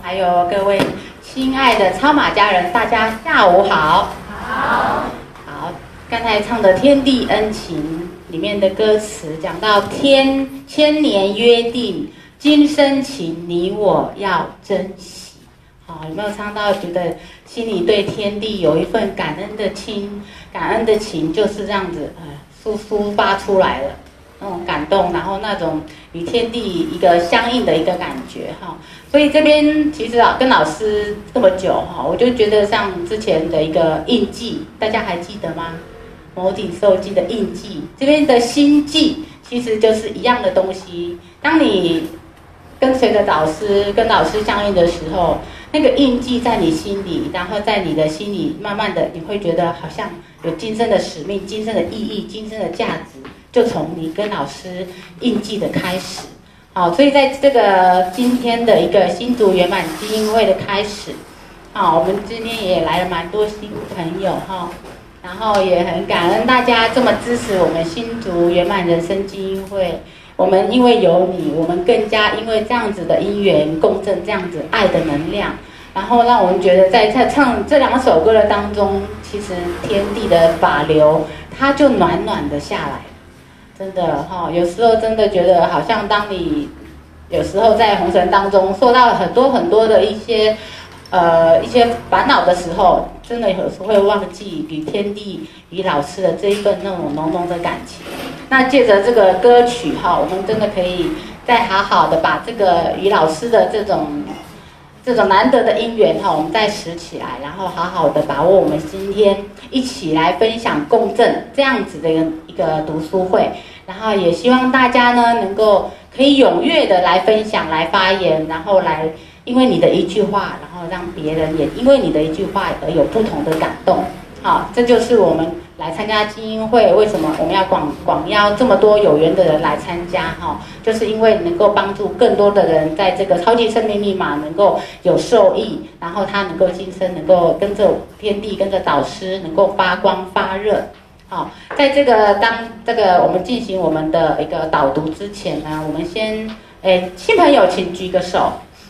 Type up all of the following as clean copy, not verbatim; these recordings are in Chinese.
还有各位亲爱的超马家人，大家下午好。好，刚才唱的《天地恩情》里面的歌词讲到千年约定，今生情，你我要珍惜。好，有没有唱到觉得心里对天地有一份感恩的情？感恩的情就是这样子，抒发出来了。那种感动，然后那种与天地一个相应的一个感觉哈，所以这边其实跟老师这么久哈，我就觉得像之前的一个印记，大家还记得吗？摩顶受记的印记，这边的心记其实就是一样的东西。当你跟随着导师，跟老师相应的时候，那个印记在你心里，然后在你的心里，慢慢的你会觉得好像有今生的使命、今生的意义、今生的价值。就从你跟老师印记的开始，好，所以在这个今天的一个新竹圆满基金会的开始，好，我们今天也来了蛮多新朋友哈，然后也很感恩大家这么支持我们新竹圆满人生基金会。我们因为有你，我们更加因为这样子的因缘共振，这样子爱的能量，然后让我们觉得在唱这2首歌的当中，其实天地的法流，它就暖暖的下来。真的哈，有时候真的觉得好像当你有时候在红尘当中受到很多的一些烦恼的时候，真的有时候会忘记与天地与老师的这一份那种浓浓的感情。那借着这个歌曲哈，我们真的可以再好好的把这个与老师的这种难得的因缘哈，我们再拾起来，然后好好的把握我们今天一起来分享共振这样子的一个读书会，然后也希望大家呢能够可以踊跃的来分享、来发言，然后来因为你的一句话，然后让别人也因为你的一句话而有不同的感动。好，这就是我们来参加基金会为什么我们要广邀这么多有缘的人来参加哈，就是因为能够帮助更多的人在这个超级生命密码能够有受益，然后他能够今生能够跟着天地跟着导师能够发光发热。好，在这个我们进行我们的一个导读之前呢，我们先新朋友请举个手，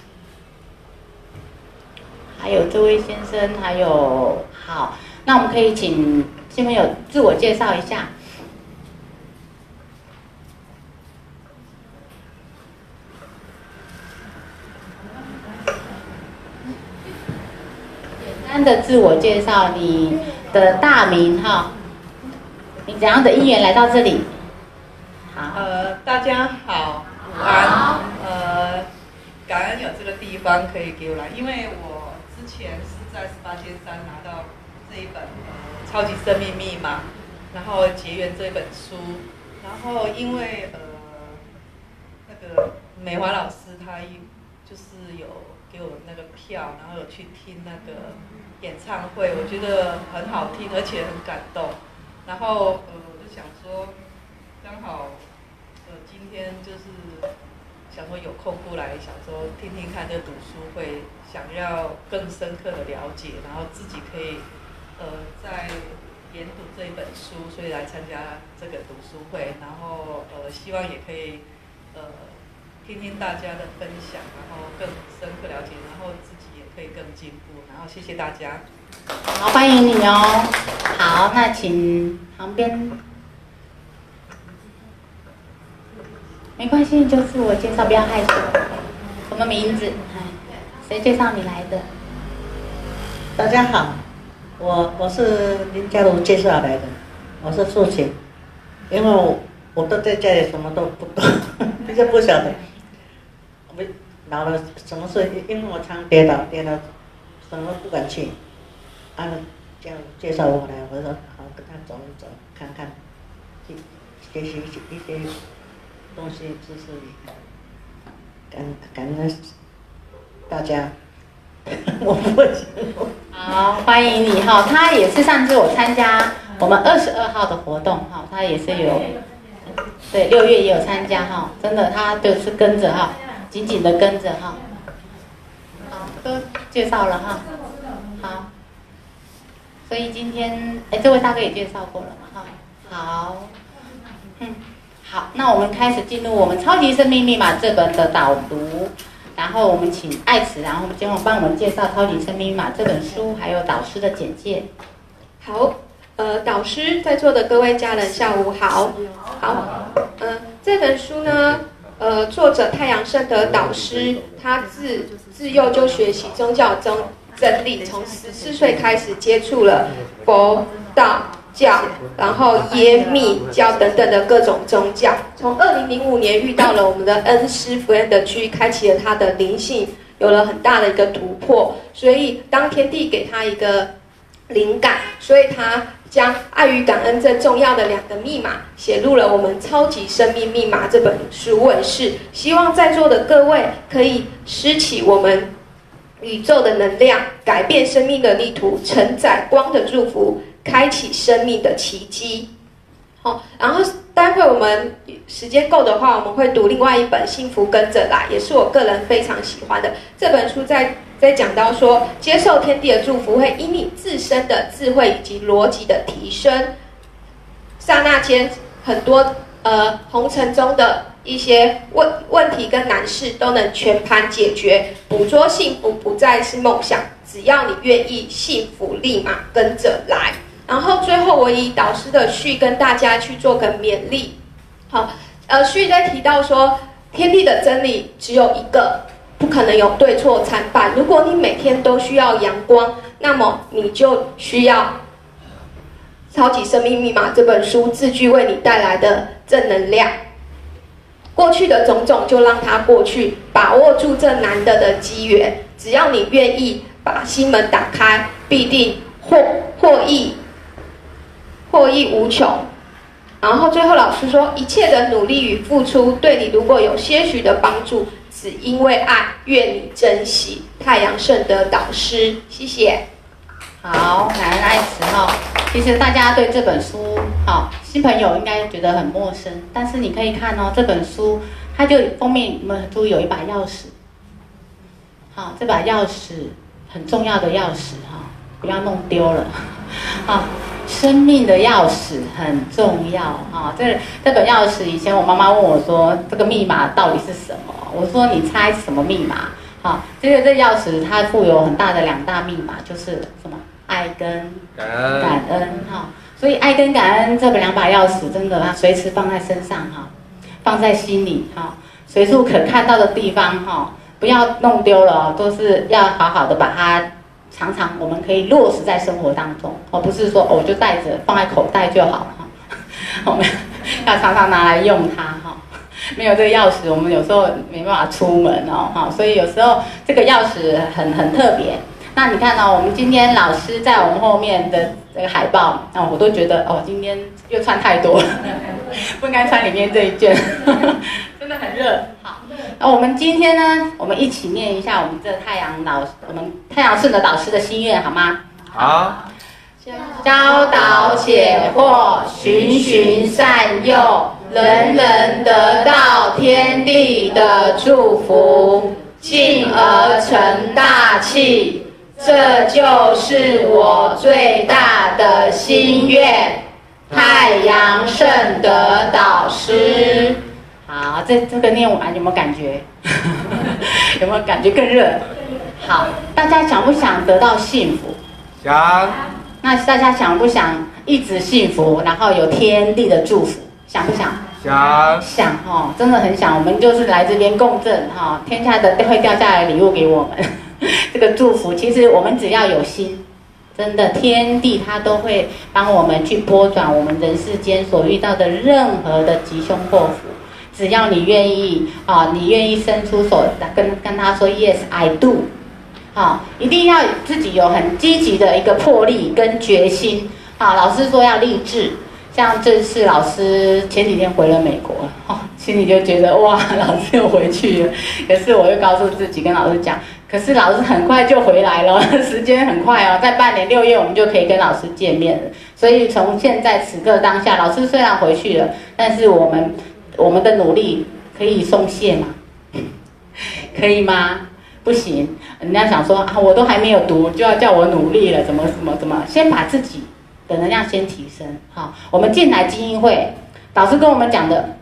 还有这位先生，还有好。那我们可以请新朋友自我介绍一下。简单的自我介绍，你的大名哈，你怎样的因缘来到这里？好， 大家好，午安。感恩有这个地方可以给我来，因为我之前是在18尖山拿到这一本超级生命密码，然后结缘这本书，然后因为那个美华老师他就是有给我那个票，然后有去听那个演唱会，我觉得很好听，而且很感动。然后我就想说，刚好今天就是想说有空过来，想说听听看这读书会，想要更深刻的了解，然后自己可以在研读这一本书，所以来参加这个读书会，然后希望也可以听听大家的分享，然后更深刻了解，然后自己也可以更进步，然后谢谢大家。 好，欢迎你哦。好，那请旁边，没关系，就自我介绍，不要害羞。什么名字？谁介绍你来的？ 大家好，我是林家茹介绍来的，我是素琴，因为我都在家里什么都不懂，比较不晓得。我老了什么事，因为我常跌倒，什么不敢去。家茹介绍我来，我说好，跟他走一走，看看，学习一些东西知识，感恩大家。我不会。 好，欢迎你哈。他也是上次我参加我们22号的活动哈，他也是有，对，6月也有参加哈。真的，他就是跟着哈，紧紧的跟着哈。好，都介绍了哈。好，所以今天这位大哥也介绍过了嘛哈。好，好，那我们开始进入我们《超级生命密码》这本的导读。 然后我们请爱慈，然后今晚帮我们介绍《超级生命密码》这本书，还有导师的简介。 好，导师在座的各位家人下午好。好，这本书呢，作者太阳圣德导师，他自幼就学习宗教真理，从14岁开始接触了佛道教，然后耶密教等等的各种宗教。从2005年遇到了我们的恩师福恩的居，开启了他的灵性，有了很大的一个突破。所以当天地给他一个灵感，所以他将爱与感恩这重要的2个密码写入了我们《超级生命密码》这本书问世，希望在座的各位可以拾起我们宇宙的能量，改变生命的地图，承载光的祝福，开启生命的奇迹。好，然后待会我们时间够的话，我们会读另外一本《幸福跟着来》，也是我个人非常喜欢的这本书在讲到说，接受天地的祝福会因你自身的智慧以及逻辑的提升，刹那间很多红尘中的一些问题跟难事都能全盘解决，捕捉幸福不再是梦想，只要你愿意，幸福立马跟着来。然后最后我以导师的序跟大家去做个勉励。好，序在提到说，天地的真理只有一个，不可能有对错参半。如果你每天都需要阳光，那么你就需要《超级生命密码》这本书字句为你带来的正能量。过去的种种就让它过去，把握住这难得的机缘。只要你愿意把心门打开，必定获益无穷。然后最后老师说，一切的努力与付出，对你如果有些许的帮助，只因为爱，愿你珍惜。太阳圣德导师，谢谢。 好，感恩爱慈哈。其实大家对这本书，新朋友应该觉得很陌生，但是你可以看哦，这本书它就封面我们都有一把钥匙，好，这把钥匙很重要的钥匙哈，不要弄丢了，好，生命的钥匙很重要哈。这本钥匙，以前我妈妈问我说，这个密码到底是什么？我说你猜什么密码？好，这钥匙它附有很大的2大密码，就是什么？爱跟感恩哈。所以爱跟感恩这2把钥匙，真的它随时放在身上哈，放在心里哈，随处可看到的地方哈，不要弄丢了哦，都是要好好的把它。常常我们可以落实在生活当中，而不是说我就带着放在口袋就好哈。我们要常常拿来用它哈。没有这个钥匙，我们有时候没办法出门哦哈。所以有时候这个钥匙很特别。那你看哦，我们今天老师在我们后面的这个海报，我都觉得今天又穿太多了，不应该穿里面这一件，真的很热。好。那我们今天呢，我们一起念一下我们我们太阳圣德导师的心愿，好吗？ 好。 教导解惑，循循善诱，人人得到天地的祝福，进而成大器，这就是我最大的心愿。太阳圣德导师。好，这个念完有没有感觉？有没有感觉更热？好，大家想不想得到幸福？ 想。 那大家想不想一直幸福，然后有天地的祝福？想不想？ 想。 想哈，真的很想。我们就是来这边共振哈，天下的会掉下来礼物给我们。这个祝福，其实我们只要有心，真的天地它都会帮我们去拨转我们人世间所遇到的任何的吉凶祸福。只要你愿意你愿意伸出手跟他说 Yes I do， 一定要自己有很积极的一个魄力跟决心。老师说要励志，像这次老师前几天回了美国，心里就觉得哇，老师又回去了。可是我又告诉自己跟老师讲，可是老师很快就回来了，时间很快哦，在半年6月我们就可以跟老师见面了。所以从现在此刻当下，老师虽然回去了，但是我们的努力可以松懈吗？可以吗？不行。人家想说我都还没有读，就要叫我努力了，怎么？先把自己的能量先提升。好，我们进来精英会，导师跟我们讲的，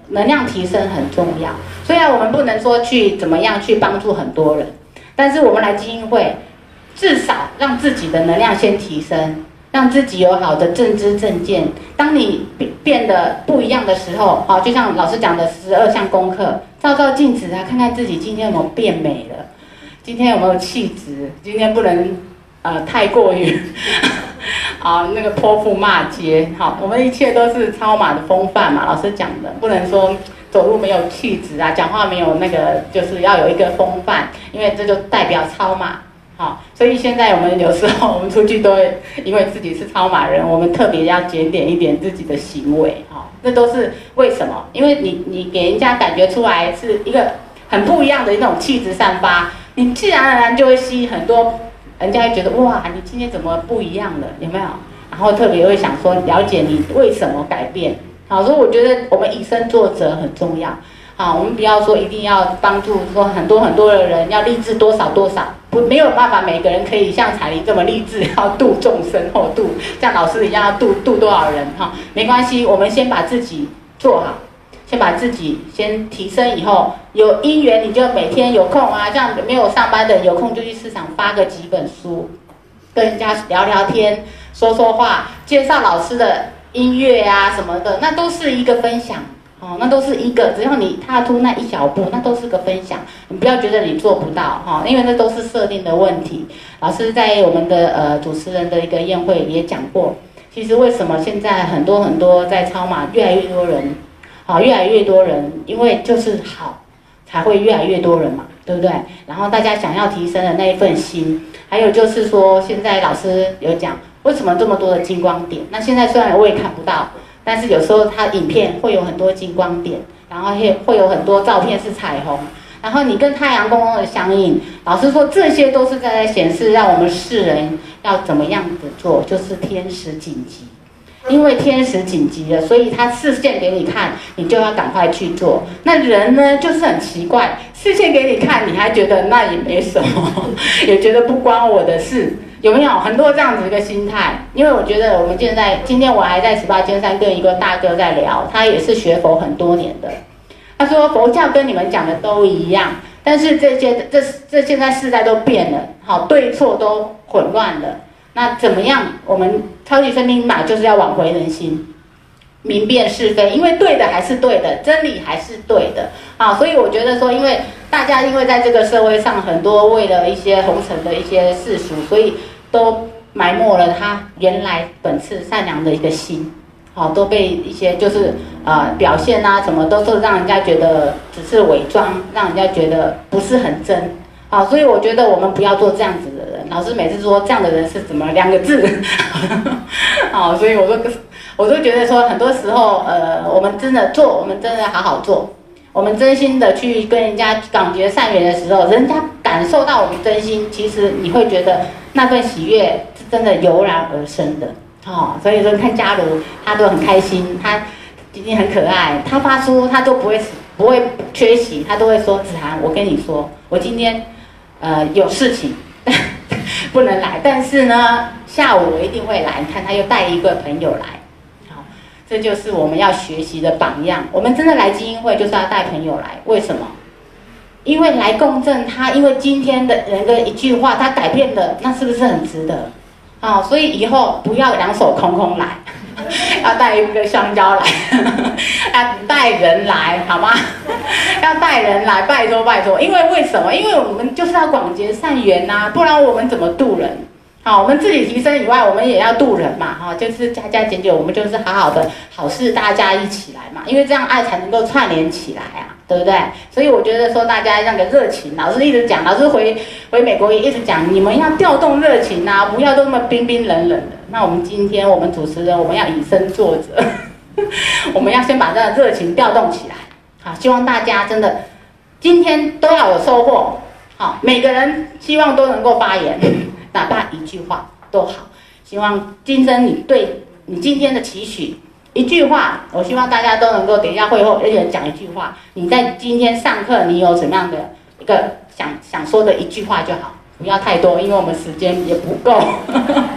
能量提升很重要。虽然我们不能说去怎么样去帮助很多人，但是我们来基金会，至少让自己的能量先提升，让自己有好的正知正见。当你变得不一样的时候，好，就像老师讲的12项功课，照照镜子啊，看看自己今天有没有变美了，今天有没有气质，今天不能太过于啊那个泼妇骂街。好，我们一切都是超马的风范嘛，老师讲的，不能说走路没有气质啊，讲话没有那个，就是要有一个风范，因为这就代表超马。好，所以现在我们有时候我们出去都会，因为自己是超马人，我们特别要检点一点自己的行为。好，那都是为什么？因为你给人家感觉出来是一个很不一样的一种气质散发，你自然而然就会吸引很多，人家会觉得哇，你今天怎么不一样了？有没有？然后特别会想说了解你为什么改变。好，所以我觉得我们以身作则很重要。好，我们不要说一定要帮助说很多的人要励志多少，没有办法每个人可以像彩玲这么励志，要度众生或度像老师一样要度多少人哈，没关系，我们先把自己做好，先把自己先提升，以后有因缘你就每天有空啊，像没有上班的人有空就去市场发个几本书，跟人家聊聊天，说说话，介绍老师的音乐啊什么的，那都是一个分享哦，那都是一个，只要你踏出那一小步，那都是个分享。你不要觉得你做不到哈，因为那都是设定的问题。老师在我们的主持人的一个宴会也讲过，其实为什么现在很多在超马越来越多人，好，越来越多人，因为就是好才会越来越多人嘛，对不对？然后大家想要提升的那一份心，还有就是说，现在老师有讲。为什么这么多的金光点？那现在虽然我也看不到，但是有时候它影片会有很多金光点，然后会有很多照片是彩虹，然后你跟太阳公公的相应，老师说这些都是在显示让我们世人要怎么样子做，就是天时紧急。因为天时紧急了，所以他视线给你看，你就要赶快去做。那人呢，就是很奇怪，视线给你看，你还觉得那也没什么，也觉得不关我的事。有没有很多这样子一个心态？因为我觉得我们今天我还在18尖山跟一个大哥在聊，他也是学佛很多年的。他说佛教跟你们讲的都一样，但是这现在世代都变了，好，对错都混乱了。那怎么样？我们超级生命密码就是要挽回人心，明辨是非，因为对的还是对的，真理还是对的。好，所以我觉得说，因为大家因为在这个社会上，很多为了一些红尘的一些世俗，所以都埋没了他原来本次善良的一个心，好，都被一些就是表现啊什么，都是让人家觉得只是伪装，让人家觉得不是很真。好，所以我觉得我们不要做这样子的人。老师每次说这样的人是怎么2个字？好，所以我都觉得说，很多时候我们真的做，我们真的好好做，我们真心的去跟人家感觉善缘的时候，人家感受到我们真心，其实你会觉得那份喜悦是真的油然而生的。哦，所以说看嘉如，他都很开心，他今天很可爱，他发出他都不会缺席，他都会说子涵，我跟你说，我今天有事情不能来，但是呢下午我一定会来。你看他又带一个朋友来，好，这就是我们要学习的榜样。我们真的来基金会就是要带朋友来，为什么？因为来共振，他因为今天的人的一句话，他改变了，那是不是很值得？好，所以以后不要2手空空来，要带一个香蕉来，要带人来，好吗？要带人来，拜托拜托。因为什么？因为我们就是要广结善缘呐，不然我们怎么度人？好，我们自己提升以外，我们也要度人嘛，哈，就是加加减减，我们就是好好的好事，大家一起来嘛，因为这样爱才能够串联起来啊，对不对？所以我觉得说大家那个热情，老师一直讲，老师回美国也一直讲，你们要调动热情啊，不要都那么冰冰冷冷的。那我们今天我们主持人，我们要以身作则，我们要先把这个热情调动起来。好，希望大家真的今天都要有收获。好，每个人希望都能够发言。哪怕一句话都好，希望今生你对你今天的期许一句话，我希望大家都能够等一下会后一人讲一句话。你在今天上课，你有什么样的一个想说的一句话就好，不要太多，因为我们时间也不够。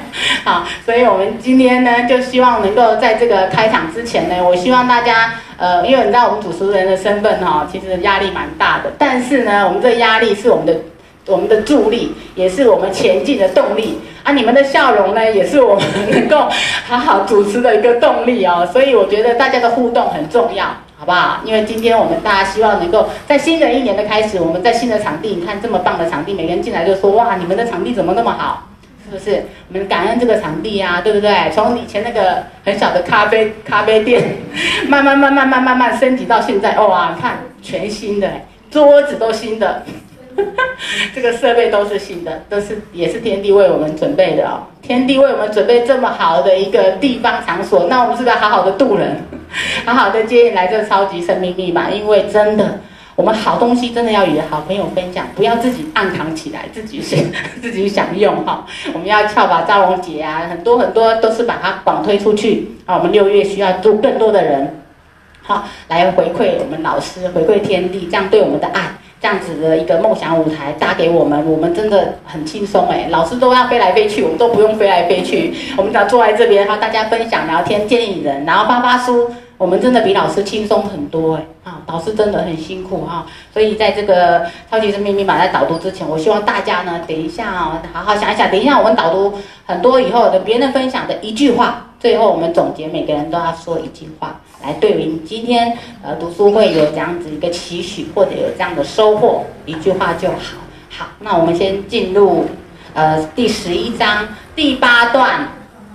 好，所以我们今天呢，就希望能够在这个开场之前呢，我希望大家，因为你知道我们主持人的身份哈，其实压力蛮大的，但是呢，我们这个压力是我们的助力，也是我们前进的动力啊！你们的笑容呢，也是我们能够好好主持的一个动力哦。所以我觉得大家的互动很重要，好不好？因为今天我们大家希望能够在新的一年的开始，我们在新的场地，你看这么棒的场地，每个人进来就说哇，你们的场地怎么那么好？是不是？我们感恩这个场地啊，对不对？从以前那个很小的咖啡店，慢慢升级到现在，哇，你看全新的，桌子都新的。这个设备都是新的，也是天地为我们准备的哦。天地为我们准备这么好的一个地方场所，那我们是不是要好好的度人，好好的接引来这超级生命密码？因为真的，我们好东西真的要与好朋友分享，不要自己暗藏起来，自己享用哈。我们要跳把招龙节啊，很多都是把它广推出去啊。我们6月需要更多的人，好来回馈我们老师，回馈天地，这样对我们的爱。这样子的一个梦想舞台搭给我们真的很轻松哎，老师都要飞来飞去，我们都不用飞来飞去，我们只要坐在这边，然后大家分享聊天，建议人，然后发书，我们真的比老师轻松很多哎啊，老师真的很辛苦哈，所以在这个超级生命密码在导读之前，我希望大家呢，等一下哦，好好想一想，等一下我们导读很多以后的别人分享的一句话，最后我们总结，每个人都要说一句话。来对应今天读书会有这样子一个期许，或者有这样的收获，一句话就好。好，那我们先进入第11章第8段。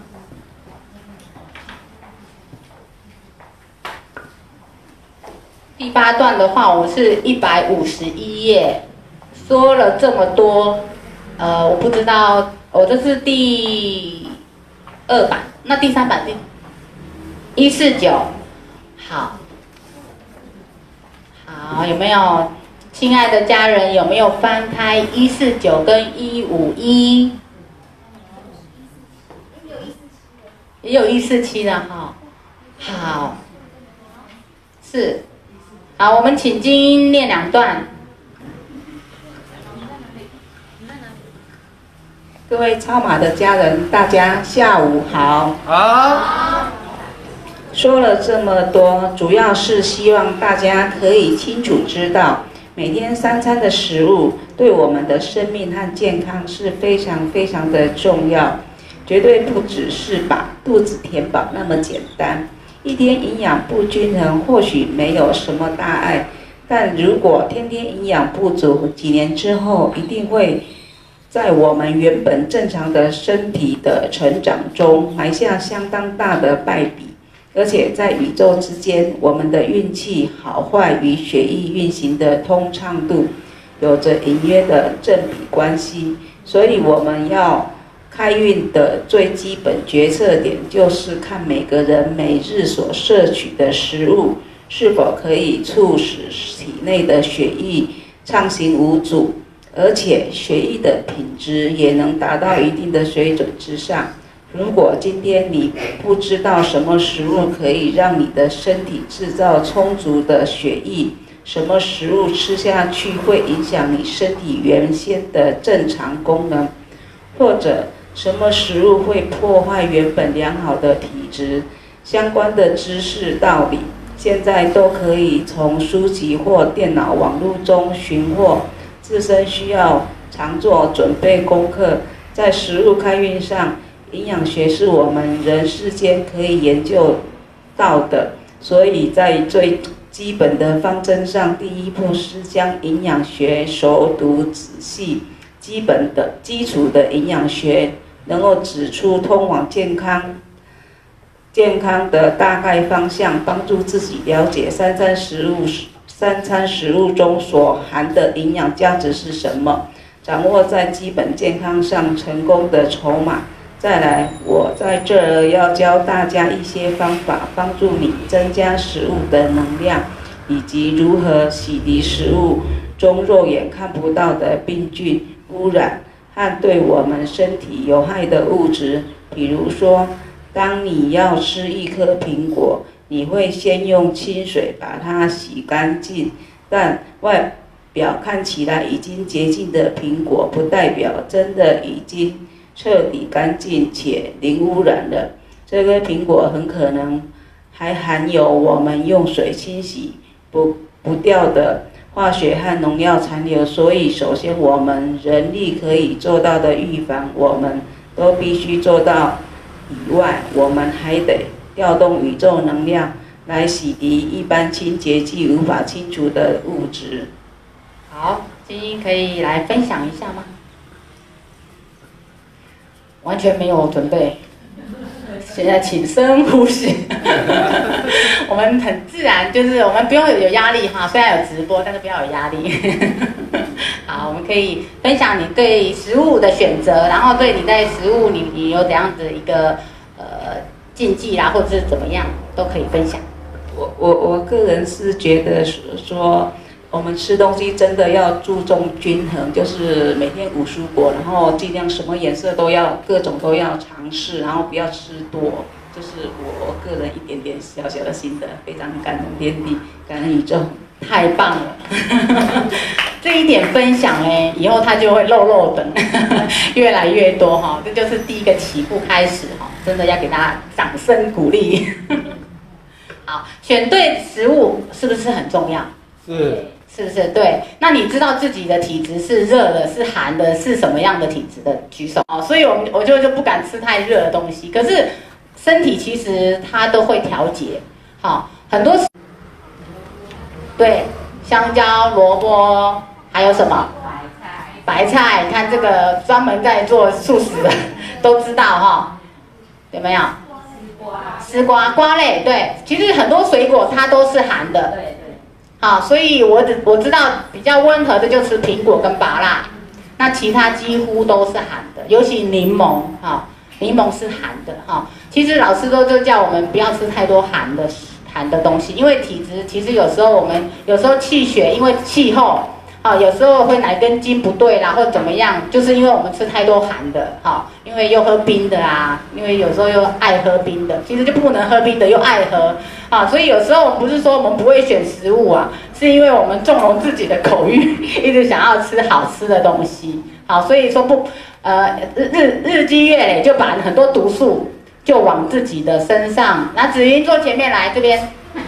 第8段的话，我是151页，说了这么多，我不知道，我这是第2版，那第3版第149。好，有没有亲爱的家人？有没有翻开149跟151？也有147的哈。好，是，好，我们请经念2段。 各位超马的家人，大家下午好。 好。 说了这么多，主要是希望大家可以清楚知道，每天3餐的食物对我们的生命和健康是非常的重要，绝对不只是把肚子填饱那么简单。一天营养不均衡，或许没有什么大碍，但如果天天营养不足，几年之后一定会在我们原本正常的身体的成长中埋下相当大的败笔。而且在宇宙之间，我们的运气好坏与血液运行的通畅度有着隐约的正比关系，所以我们要开运的最基本决策点就是看每个人每日所摄取的食物是否可以促使体内的血液畅行无阻，而且血液的品质也能达到一定的水准之上。如果今天你不知道什么食物可以让你的身体制造充足的血液，什么食物吃下去会影响你身体原先的正常功能，或者什么食物会破坏原本良好的体质，相关的知识道理，现在都可以从书籍或电脑网络中寻获。自身需要常做准备功课，在食物开运上，营养学是我们人世间可以研究到的，所以在最基本的方针上，第一步是将营养学熟读仔细。基本的基础的营养学能够指出通往健康的大概方向，帮助自己了解三餐食物中所含的营养价值是什么，掌握在基本健康上成功的筹码。再来，我在这儿要教大家一些方法，帮助你增加食物的能量，以及如何洗涤食物中肉眼看不到的病菌、污染和对我们身体有害的物质。比如说，当你要吃一颗苹果，你会先用清水把它洗干净，但外表看起来已经洁净的苹果，不代表真的已经彻底干净且零污染的。这个苹果很可能还含有我们用水清洗不掉的化学和农药残留，所以首先我们人力可以做到的预防，我们都必须做到以外，我们还得调动宇宙能量来洗涤一般清洁剂无法清除的物质。 好，晶晶可以来分享一下吗？完全没有准备，现在请深呼吸。我们很自然，就是我们不用有压力哈，虽然有直播，但是不要有压力。好，我们可以分享你对食物的选择，然后对你在食物你有怎样子一个禁忌啦，或者是怎么样，都可以分享。 我个人是觉得说，我们吃东西真的要注重均衡，就是每天5蔬果，然后尽量什么颜色都要，各种都要尝试，然后不要吃多。这是我个人一点点小小的心得，非常感恩天地，感恩宇宙， 太棒了！这一点分享呢，以后他就会漏等，越来越多哈。这就是第一个起步开始哈，真的要给大家掌声鼓励。好，选对食物是不是很重要？是不是？对。那你知道自己的体质是热的、是寒的、是什么样的体质的？举手。所以我就不敢吃太热的东西。可是身体其实它都会调节。好，很多对，香蕉、萝卜，还有什么？白菜。看这个专门在做素食的都知道哈，有没有？丝瓜瓜类，对，其实很多水果它都是寒的，对。好，所以我知道比较温和的就吃苹果跟芭乐，那其他几乎都是寒的，尤其柠檬，哈，柠檬是寒的，哈。其实老师就叫我们不要吃太多寒的东西，因为体质其实有时候气血因为气候。好，有时候会哪根筋不对啦，或怎么样，就是因为我们吃太多寒的，好，因为又喝冰的啊，因为有时候又爱喝冰的，其实就不能喝冰的又爱喝，啊，所以有时候我们不是说我们不会选食物啊，是因为我们纵容自己的口欲，一直想要吃好吃的东西，好，所以说日积月累就把很多毒素就往自己的身上，那紫云坐前面来这边，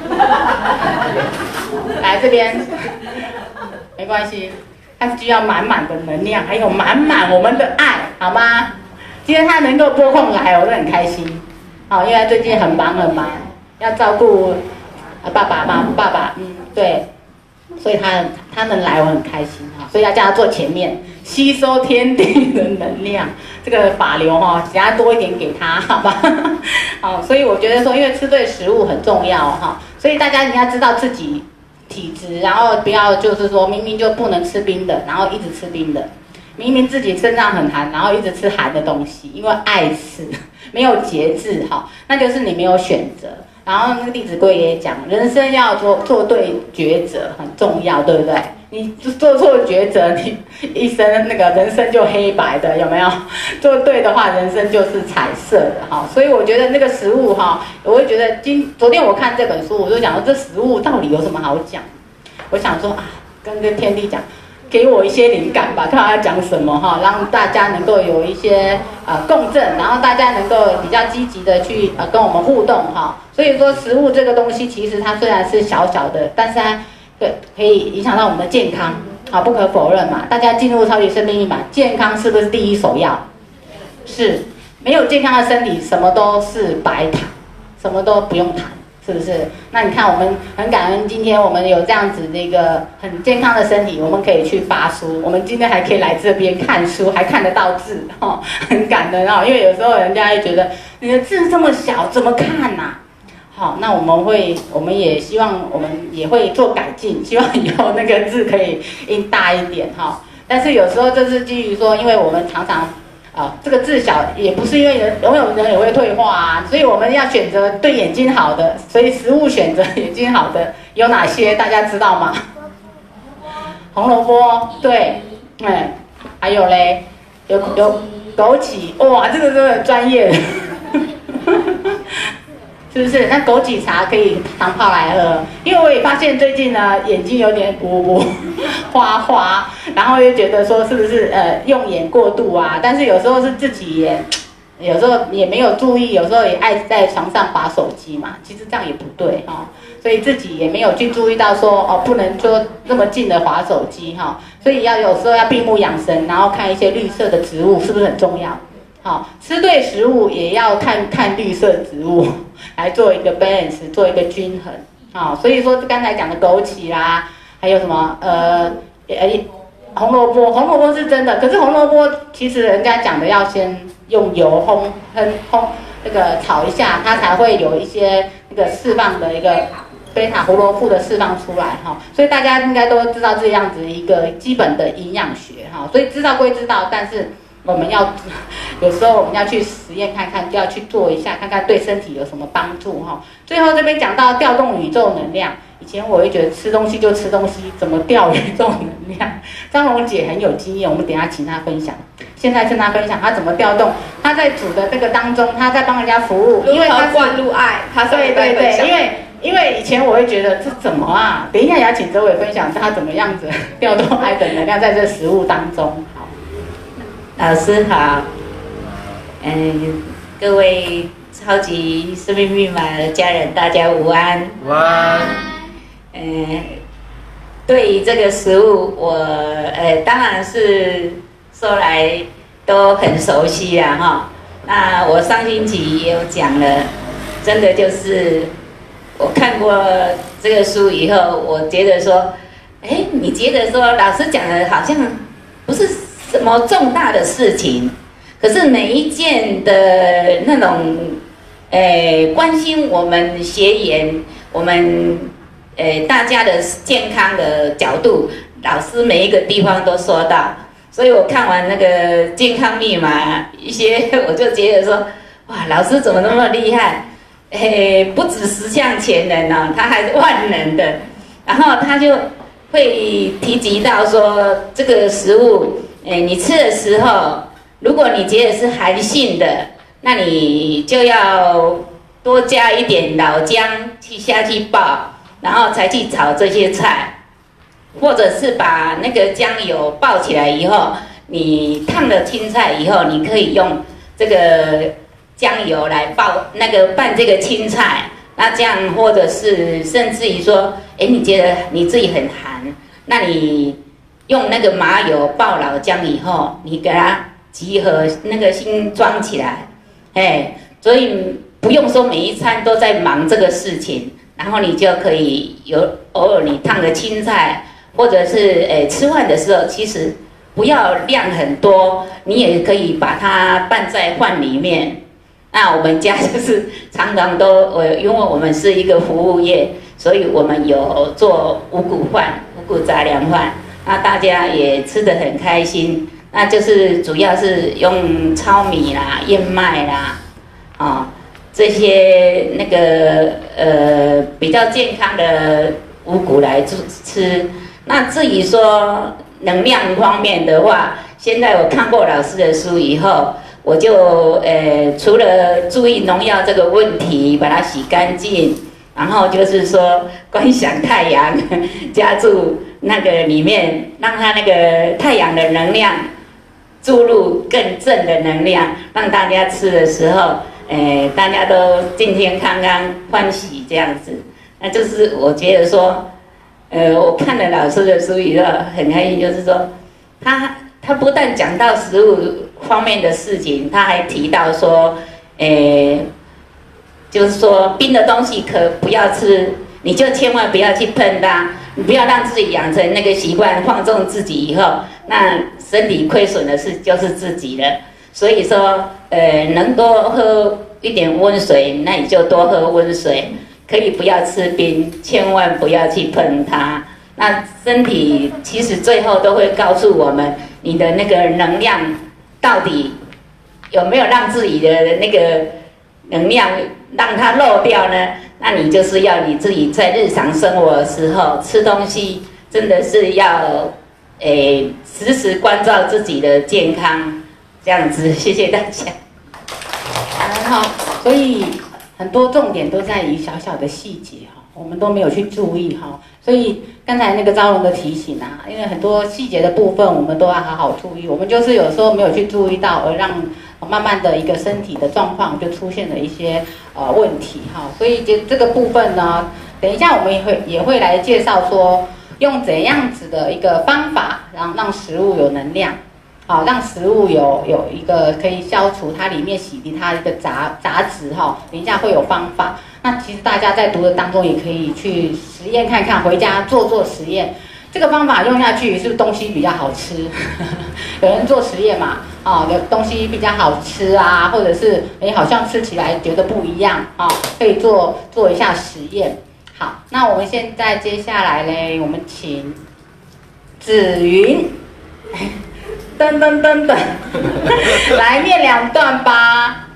来这边。没关系，他需要满满的能量，还有满满我们的爱，好吗？今天他能够拨空来，我都很开心。好，因为他最近很忙，要照顾爸爸，对，所以他能来，我很开心哈。所以要叫他坐前面，吸收天地的能量，这个法流哈，只要多一点给他，好吧？好，所以我觉得说，因为吃对食物很重要哈，所以大家你要知道自己体质，然后不要就是说明明就不能吃冰的，然后一直吃冰的，明明自己身上很寒，然后一直吃寒的东西，因为爱吃，没有节制哈，那就是你没有选择。然后那个《弟子规》也讲，人生要做对抉择很重要，对不对？你做错抉择，你一生那个人生就黑白的，有没有？做对的话，人生就是彩色的哈。所以我觉得那个食物哈，我会觉得昨天我看这本书，我就讲说这食物到底有什么好讲？我想说啊，跟天地讲，给我一些灵感吧，看他讲什么哈，让大家能够有一些共振，然后大家能够比较积极的去跟我们互动哈。所以说食物这个东西，其实它虽然是小小的，但是它可以影响到我们的健康，好，不可否认嘛。大家进入超级生命密码，健康是不是第一首要？是，没有健康的身体，什么都是白谈，什么都不用谈。是不是？那你看，我们很感恩，今天我们有这样子的一个很健康的身体，我们可以去发书。我们今天还可以来这边看书，还看得到字，哈，很感恩啊。因为有时候人家会觉得你的字这么小，怎么看呐？好，那我们也希望我们也会做改进，希望以后那个字可以印大一点哈。但是有时候就是基于说，因为我们常常。这个字小也不是因为人也会退化啊，所以我们要选择对眼睛好的，所以食物选择眼睛好的有哪些？大家知道吗？红萝卜，对，还有嘞，有枸杞，哇，这个真的很专业，是不是？那枸杞茶可以常泡来喝，因为我也发现最近呢眼睛有点补， 花花，然后又觉得说是不是用眼过度啊？但是有时候是自己也。有时候也没有注意，有时候也爱在床上滑手机嘛，其实这样也不对哈、所以自己也没有去注意到说不能说那么近的滑手机哈、所以有时候要闭目养神，然后看一些绿色的植物是不是很重要？好，吃对食物也要看绿色植物，来做一个 balance， 做一个均衡啊、所以说刚才讲的枸杞啦，还有什么红萝卜是真的，可是红萝卜其实人家讲的要先用油烘那个炒一下，它才会有一些那个释放的一个贝塔胡萝卜的释放出来哈，所以大家应该都知道这样子一个基本的营养学哈，所以知道归知道，但是我们要有时候我们要去实验看看，就要去做一下，看看对身体有什么帮助哈。最后这边讲到调动宇宙能量。以前我会觉得吃东西就吃东西，怎么调宇宙能量？张荣姐很有经验，我们等一下请她分享。现在跟她分享她怎么调动，她在煮的这个当中，她在帮人家服务，因为她灌入爱，她对，因为以前我会觉得这怎么啊？等一下也要请哲伟分享她怎么样子调动爱的能量在这食物当中。好， 老师好，各位超级生命密码的家人，大家午安。 午安。 对于这个食物，我当然是说来都很熟悉啦哈。那我上星期也有讲了，真的就是我看过这个书以后，我觉得说，你觉得说老师讲的好像不是什么重大的事情，可是每一件的那种，关心我们学员，我们。大家的健康的角度，老师每一个地方都说到，所以我看完那个健康密码一些，我就觉得说，哇，老师怎么那么厉害？不止10项全能哦，他还是万能的。然后他就会提及到说，这个食物，你吃的时候，如果你觉得是寒性的，那你就要多加一点老姜下去爆。然后才去炒这些菜，或者是把那个姜油爆起来以后，你烫了青菜以后，你可以用这个姜油来拌这个青菜。那这样，或者是甚至于说，你觉得你自己很寒，那你用那个麻油爆老姜以后，你给它集合那个心装起来，所以不用说每一餐都在忙这个事情。然后你就可以偶尔你烫个青菜，或者是吃饭的时候，其实不要量很多，你也可以把它拌在饭里面。那我们家就是常常都因为我们是一个服务业，所以我们有做五谷饭、五谷杂粮饭，那大家也吃得很开心。那就是主要是用糙米啦、燕麦啦，这些那个比较健康的五谷来吃。那至于说能量方面的话，现在我看过老师的书以后，我就除了注意农药这个问题，把它洗干净，然后就是说观想太阳，加注那个里面，让它那个太阳的能量注入更正的能量，让大家吃的时候。大家都健健康康、欢喜这样子，那就是我觉得说，我看了老师的书以后很开心，就是说，他不但讲到食物方面的事情，他还提到说，就是说冰的东西可不要吃，你就千万不要去碰它，你不要让自己养成那个习惯，放纵自己以后，那身体亏损的事就是自己了。所以说，能多喝一点温水，那你就多喝温水。可以不要吃冰，千万不要去碰它。那身体其实最后都会告诉我们，你的那个能量到底有没有让自己的那个能量让它漏掉呢？那你就是要你自己在日常生活的时候吃东西，真的是要时时关照自己的健康。这样子，谢谢大家。 好，所以很多重点都在于小小的细节哈。 我们都没有去注意哈。所以刚才那个昭荣的提醒啊，因为很多细节的部分我们都要好好注意，我们就是有时候没有去注意到，而让慢慢的一个身体的状况就出现了一些问题哈。所以这个部分呢，等一下我们也会来介绍说，用怎样子的一个方法，让食物有能量。好，让食物有一个可以消除它里面洗涤它一个杂质哈。等一下会有方法。那其实大家在读的当中也可以去实验看看，回家做实验。这个方法用下去是不是东西比较好吃？有人做实验嘛，有东西比较好吃啊，或者是好像吃起来觉得不一样啊，可以做一下实验。好，那我们现在接下来嘞，我们请子云。噔噔噔噔，来念2段吧。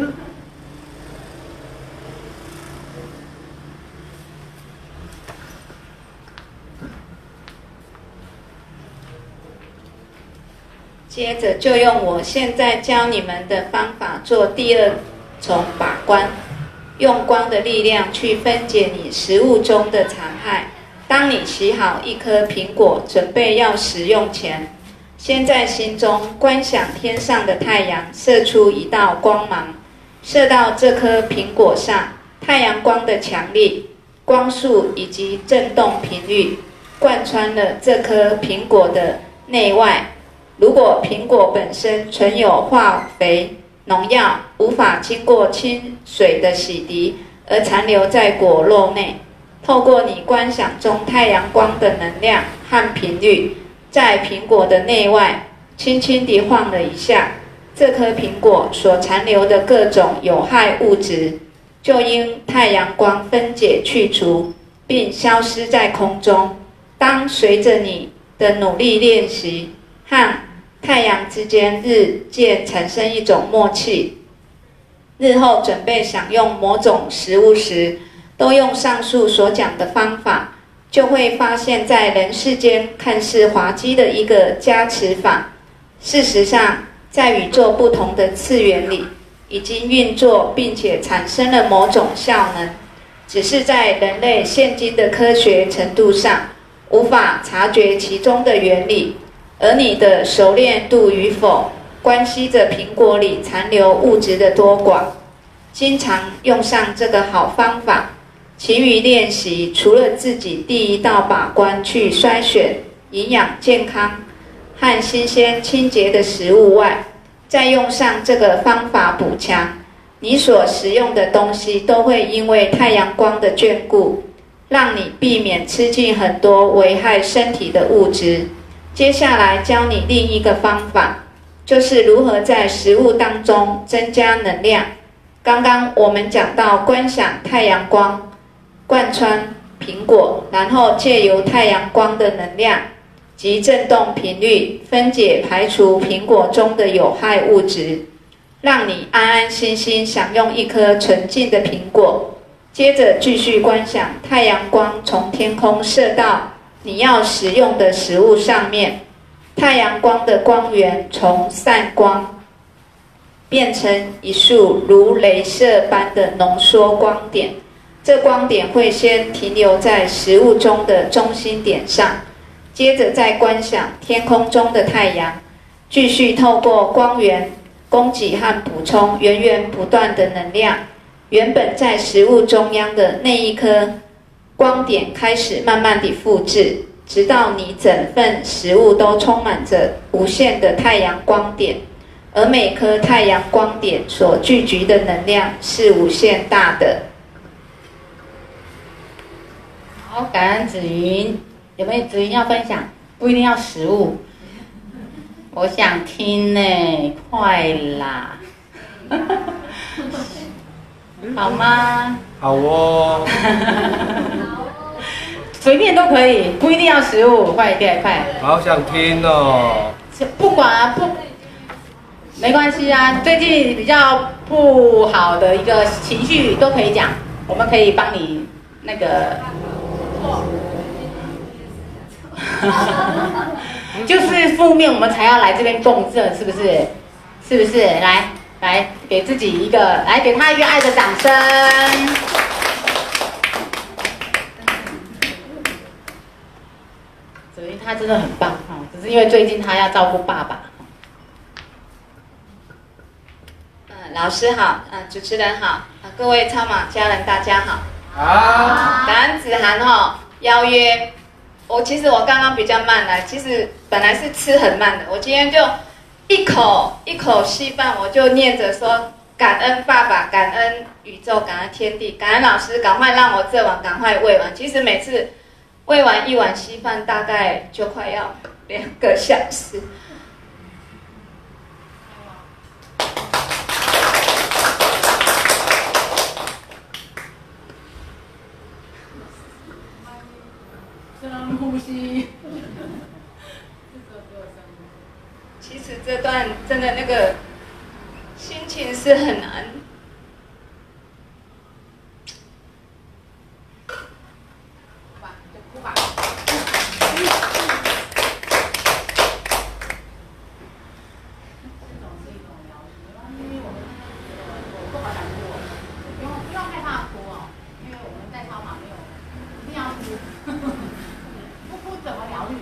接着就用我现在教你们的方法做第2重把关，用光的力量去分解你食物中的残害。当你洗好一颗苹果，准备要食用前，先在心中观想天上的太阳射出一道光芒，射到这颗苹果上。太阳光的强力、光束以及振动频率贯穿了这颗苹果的内外。如果苹果本身存有化肥、农药，无法经过清水的洗涤而残留在果肉内，透过你观想中太阳光的能量和频率，在苹果的内外轻轻地晃了一下，这颗苹果所残留的各种有害物质就因太阳光分解去除，并消失在空中。当随着你的努力练习，和太阳之间日渐产生一种默契，日后准备享用某种食物时，都用上述所讲的方法，就会发现在人世间看似滑稽的一个加持法，事实上在宇宙不同的次元里已经运作并且产生了某种效能，只是在人类现今的科学程度上无法察觉其中的原理，而你的熟练度与否关系着苹果里残留物质的多寡。经常用上这个好方法，其余练习除了自己第1道把关去筛选营养健康和新鲜清洁的食物外，再用上这个方法补强，你所食用的东西都会因为太阳光的眷顾，让你避免吃进很多危害身体的物质。接下来教你另一个方法，就是如何在食物当中增加能量。刚刚我们讲到观想太阳光贯穿苹果，然后借由太阳光的能量及振动频率分解排除苹果中的有害物质，让你安安心心享用一颗纯净的苹果。接着继续观想太阳光从天空射到你要食用的食物上面，太阳光的光源从散光变成一束如雷射般的浓缩光点，这光点会先停留在食物中的中心点上，接着再观想天空中的太阳，继续透过光源供给和补充源源不断的能量。原本在食物中央的那一颗光点开始慢慢地复制，直到你整份食物都充满着无限的太阳光点，而每颗太阳光点所聚集的能量是无限大的。 好，感恩子云，有没有子云要分享？不一定要食物，我想听呢，快啦，好吗？ 好哦。 随便都可以，不一定要食物，快点快。 好想听哦。 不管啊，没关系啊。最近比较不好的一个情绪都可以讲，我们可以帮你那个。就是负面，我们才要来这边共振，是不是？是不是？来，给自己一个，来给他一个爱的掌声。 他真的很棒哈，只是因为最近他要照顾爸爸。 老师好，主持人好，各位超马家人大家好。 好。 感恩子涵邀约，其实我刚刚比较慢来，其实本来是吃很慢的，我今天就一口稀饭，我就念着说感恩爸爸，感恩宇宙，感恩天地，感恩老师，赶快让我这碗赶快喂完。其实每次喂完一碗稀饭，大概就快要2个小时。 深呼吸。 其实这段真的那个心情是很难。哭吧。 不要害怕哭哦，因为我们在超马没有，一定要哭。不哭怎么疗愈？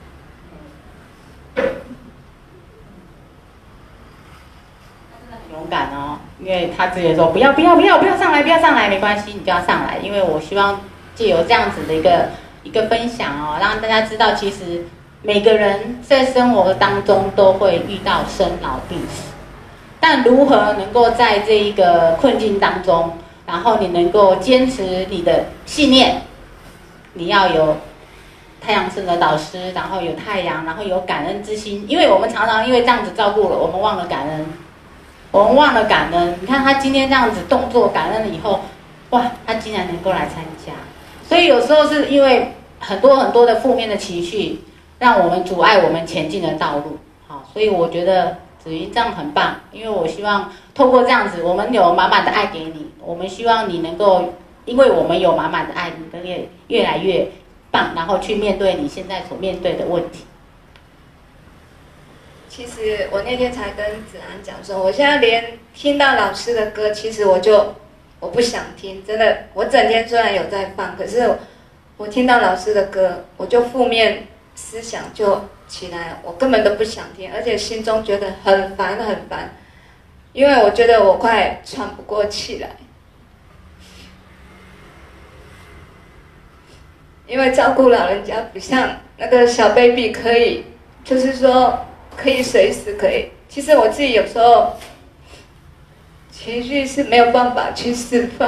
他真的很勇敢哦，因为他直接说不要上来，不要上来，没关系，你就要上来，因为我希望借由这样子的一个分享哦，让大家知道，其实每个人在生活当中都会遇到生老病死，但如何能够在这一个困境当中，然后你能够坚持你的信念，你要有太阳神的导师，然后有太阳，然后有感恩之心，因为我们常常因为这样子照顾了，我们忘了感恩，你看他今天这样子动作感恩了以后，哇，他竟然能够来参加，所以有时候是因为很多的负面的情绪，让我们阻碍我们前进的道路。好，所以我觉得子云这样很棒，因为我希望透过这样子，我们有满满的爱给你，我们希望你能够，因为我们有满满的爱，你可以越来越棒，然后去面对你现在所面对的问题。 其实我那天才跟子安讲说，我现在连听到老师的歌，其实我不想听，真的，我整天虽然有在放，可是我听到老师的歌，我就负面思想就起来，我根本都不想听，而且心中觉得很烦，因为我觉得我快喘不过气来。因为照顾老人家不像那个小 baby 可以，就是说可以随时可以。其实我自己有时候情绪是没有办法去释放。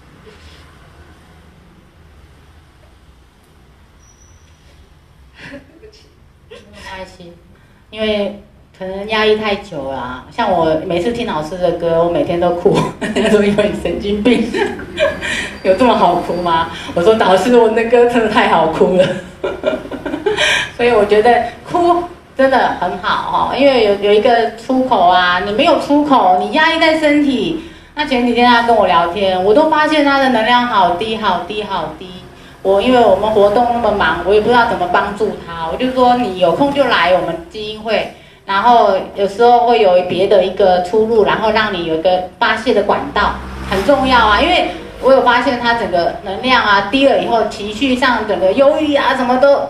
没关系，因为可能压抑太久了啊。像我每次听老师的歌，我每天都哭。他说因为你神经病，有这么好哭吗？我说导师，我的歌真的太好哭了。所以我觉得哭真的很好哈，因为有一个出口啊。你没有出口，你压抑在身体。那前几天他跟我聊天，我都发现他的能量好低。因为我们活动那么忙，我也不知道怎么帮助他。我就说你有空就来我们基金会，然后有时候会有别的一个出路，然后让你有一个发泄的管道，很重要啊。因为我有发现他整个能量啊低了以后，情绪上整个忧郁啊什么都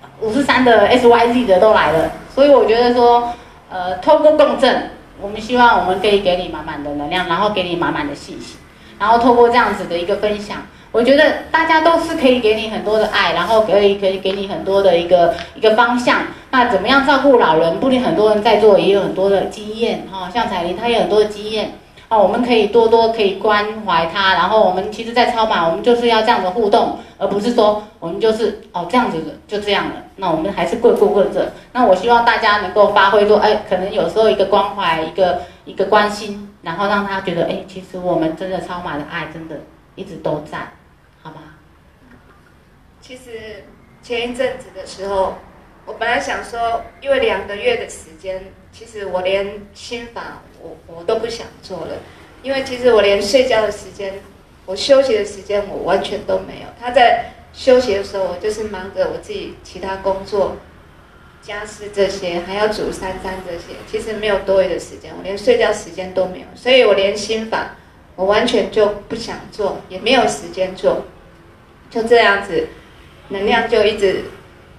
53的 SYZ 的都来了。所以我觉得说，透过共振，我们希望我们可以给你满满的能量，然后给你满满的信心，然后透过这样子的一个分享。我觉得大家都是可以给你很多的爱，然后可以给你很多的一个方向。那怎么样照顾老人？不仅很多人在做，也有很多的经验哈。像彩玲她也有很多的经验哦，我们可以多可以关怀她。然后我们其实，在超马，我们就是要这样的互动，而不是说我们就是这样子的就这样了。那我们还是过着。那我希望大家能够发挥说，可能有时候一个关怀，一个关心，然后让他觉得，其实我们真的超马的爱真的一直都在。好吧。 其实前一阵子的时候，我本来想说，因为2个月的时间，其实我连心法我都不想做了，因为其实我连睡觉的时间，我休息的时间我完全都没有。他在休息的时候，我就是忙着我自己其他工作、家事这些，还要煮三餐这些，其实没有多余的时间，我连睡觉时间都没有，所以我连心法我完全就不想做，也没有时间做。就这样子，能量就一直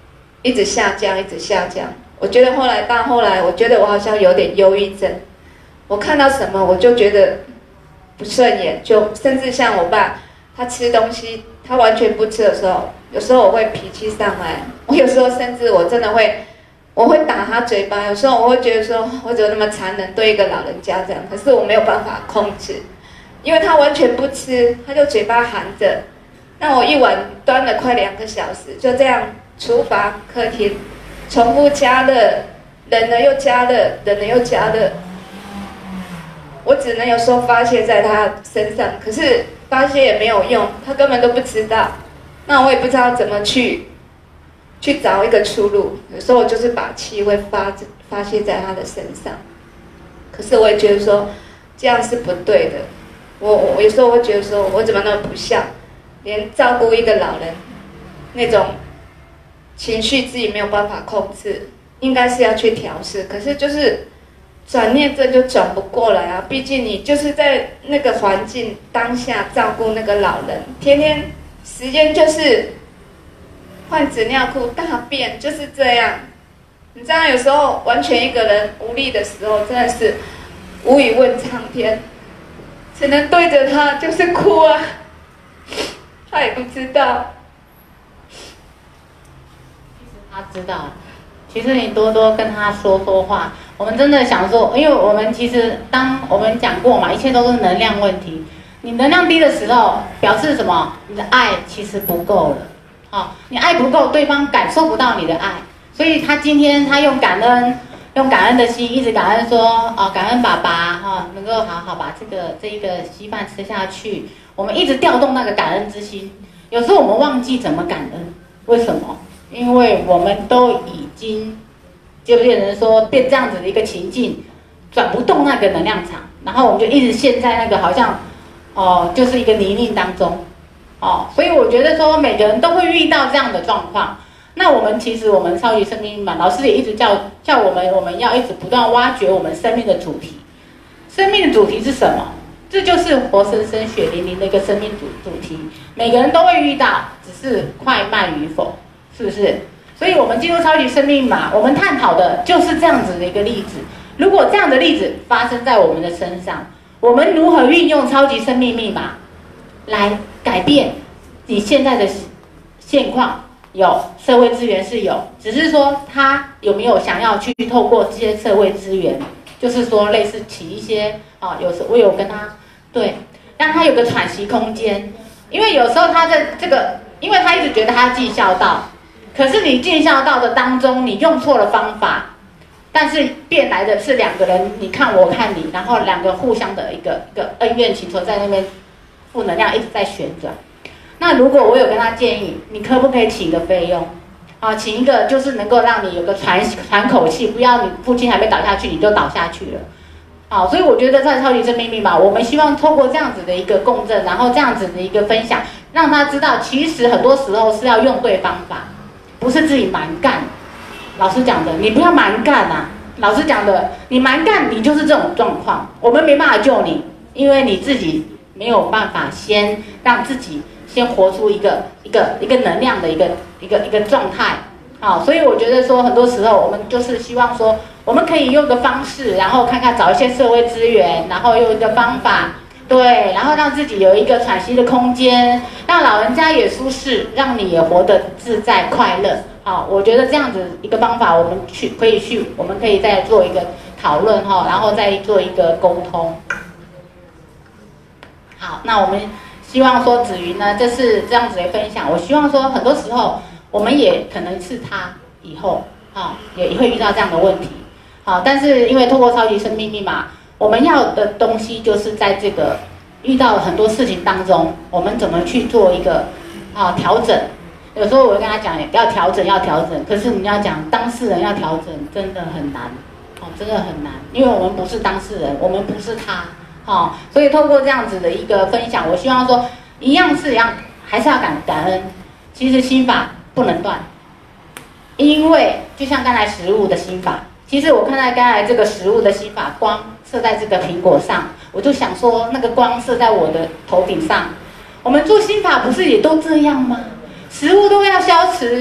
一直下降，一直下降。我觉得后来，我觉得我好像有点忧郁症。我看到什么我就觉得不顺眼，就甚至像我爸，他吃东西他完全不吃的时候，有时候我会脾气上来，我有时候甚至我真的会，我会打他嘴巴。有时候我会觉得说，我怎么那么残忍对一个老人家这样？可是我没有办法控制，因为他完全不吃，他就嘴巴含着。那我一碗端了快2个小时，就这样厨房、客厅重复加热，冷了又加热，冷了又加热。我只能有时候发泄在他身上，可是发泄也没有用，他根本都不知道。那我也不知道怎么去找一个出路。有时候我就是把气会发泄在他的身上，可是我也觉得说这样是不对的。我有时候会觉得说，我怎么那么不孝，连照顾一个老人那种情绪自己没有办法控制，应该是要去调试，可是就是转念这就转不过来啊！毕竟你就是在那个环境当下照顾那个老人，天天时间就是换纸尿裤、大便，就是这样。你知道有时候完全一个人无力的时候，真的是无语问苍天，只能对着他就是哭啊，他也不知道。 他知道，其实你多多跟他说话。我们真的想说，因为我们其实当我们讲过嘛，一切都是能量问题。你能量低的时候，表示什么？你的爱其实不够了。你爱不够，对方感受不到你的爱，所以他今天他用感恩的心，一直感恩说，感恩爸爸能够好好把这一个稀饭吃下去。我们一直调动那个感恩之心，有时候我们忘记怎么感恩，为什么？因为我们都已经就变成说变这样子的一个情境，转不动那个能量场，然后我们就一直陷在那个好像就是一个泥泞当中所以我觉得说每个人都会遇到这样的状况。那我们其实我们超级生命密码老师也一直叫我们要一直不断挖掘我们生命的主题。生命的主题是什么？这就是活生生血淋淋的一个生命主题，每个人都会遇到，只是快慢与否，是不是？所以我们进入超级生命密码，我们探讨的就是这样子的一个例子。如果这样的例子发生在我们的身上，我们如何运用超级生命密码来改变你现在的现况？有社会资源是有，只是说他有没有想要去透过这些社会资源，就是说类似起一些有时我有跟他对，让他有个喘息空间。因为有时候他在这个，因为他一直觉得他尽孝道，可是你尽孝道的当中，你用错了方法，但是变来的是两个人，你看我看你，然后两个互相的一个恩怨情仇在那边，负能量一直在旋转。那如果我有跟他建议，你可不可以请个费用请一个就是能够让你有个喘口气，不要你父亲还没倒下去你就倒下去了所以我觉得在超级生命密码，我们希望透过这样子的一个共振，然后这样子的一个分享，让他知道其实很多时候是要用对方法，不是自己蛮干。老师讲的，你不要蛮干老师讲的，你蛮干，你就是这种状况，我们没办法救你，因为你自己没有办法先让自己先活出一个能量的一个状态所以我觉得说很多时候我们就是希望说，我们可以用个方式，然后看看找一些社会资源，然后用一个方法，对，然后让自己有一个喘息的空间，让老人家也舒适，让你也活得自在快乐我觉得这样子一个方法，我们可以再做一个讨论然后再做一个沟通。好，那我们希望说子云呢，这是这样子的分享。我希望说很多时候我们也可能是他以后也会遇到这样的问题但是因为透过超级生命密码，我们要的东西就是在这个遇到很多事情当中，我们怎么去做一个调整。有时候我会跟他讲要调整，可是你要讲当事人要调整，真的很难真的很难，因为我们不是当事人，我们不是他所以透过这样子的一个分享，我希望说还是要感恩。其实心法不能断，因为就像刚才食物的心法，其实我看到刚才这个食物的心法，光射在这个苹果上，我就想说那个光射在我的头顶上，我们做心法不是也都这样吗？食物都要消磁，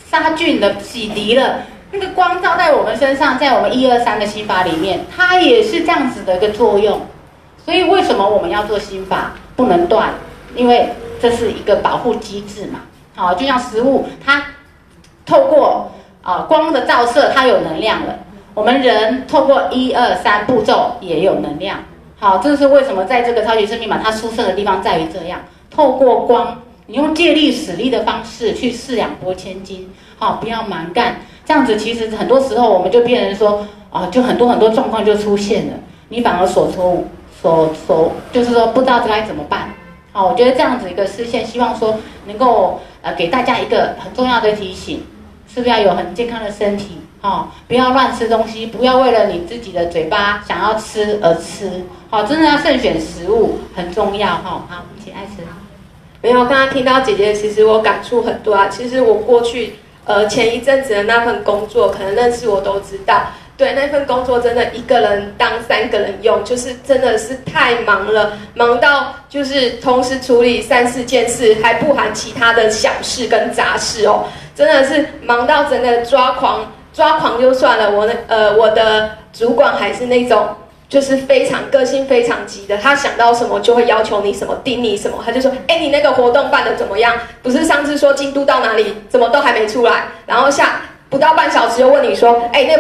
杀菌了、洗涤了。那个光照在我们身上，在我们1、2、3的心法里面，它也是这样子的一个作用。所以为什么我们要做心法，不能断？因为这是一个保护机制嘛。好，就像食物，它透过光的照射，它有能量了。我们人透过1、2、3步骤也有能量。好，这是为什么在这个超级生命码它殊胜的地方在于这样，透过光，你用借力使力的方式去4两拨千斤。好，不要蛮干。这样子其实很多时候我们就变成说就很多状况就出现了，你反而所就是说不知道该怎么办。好，我觉得这样子一个视线，希望说能够给大家一个很重要的提醒，是不是要有很健康的身体？不要乱吃东西，不要为了你自己的嘴巴想要吃而吃。好，真的要慎选食物很重要。好，请爱吃。 没有，刚刚听到姐姐，其实我感触很多啊。其实我过去前一阵子的那份工作，可能认识我都知道。对，那份工作真的一个人当3个人用，就是真的是太忙了，忙到就是同时处理3、4件事，还不含其他的小事跟杂事哦，真的是忙到整个抓狂就算了，我的主管还是那种就是个性非常急的，他想到什么就会要求你什么，盯你什么，他就说，你那个活动办得怎么样？不是上次说进度到哪里，怎么都还没出来？然后不到半小时又问你说，那个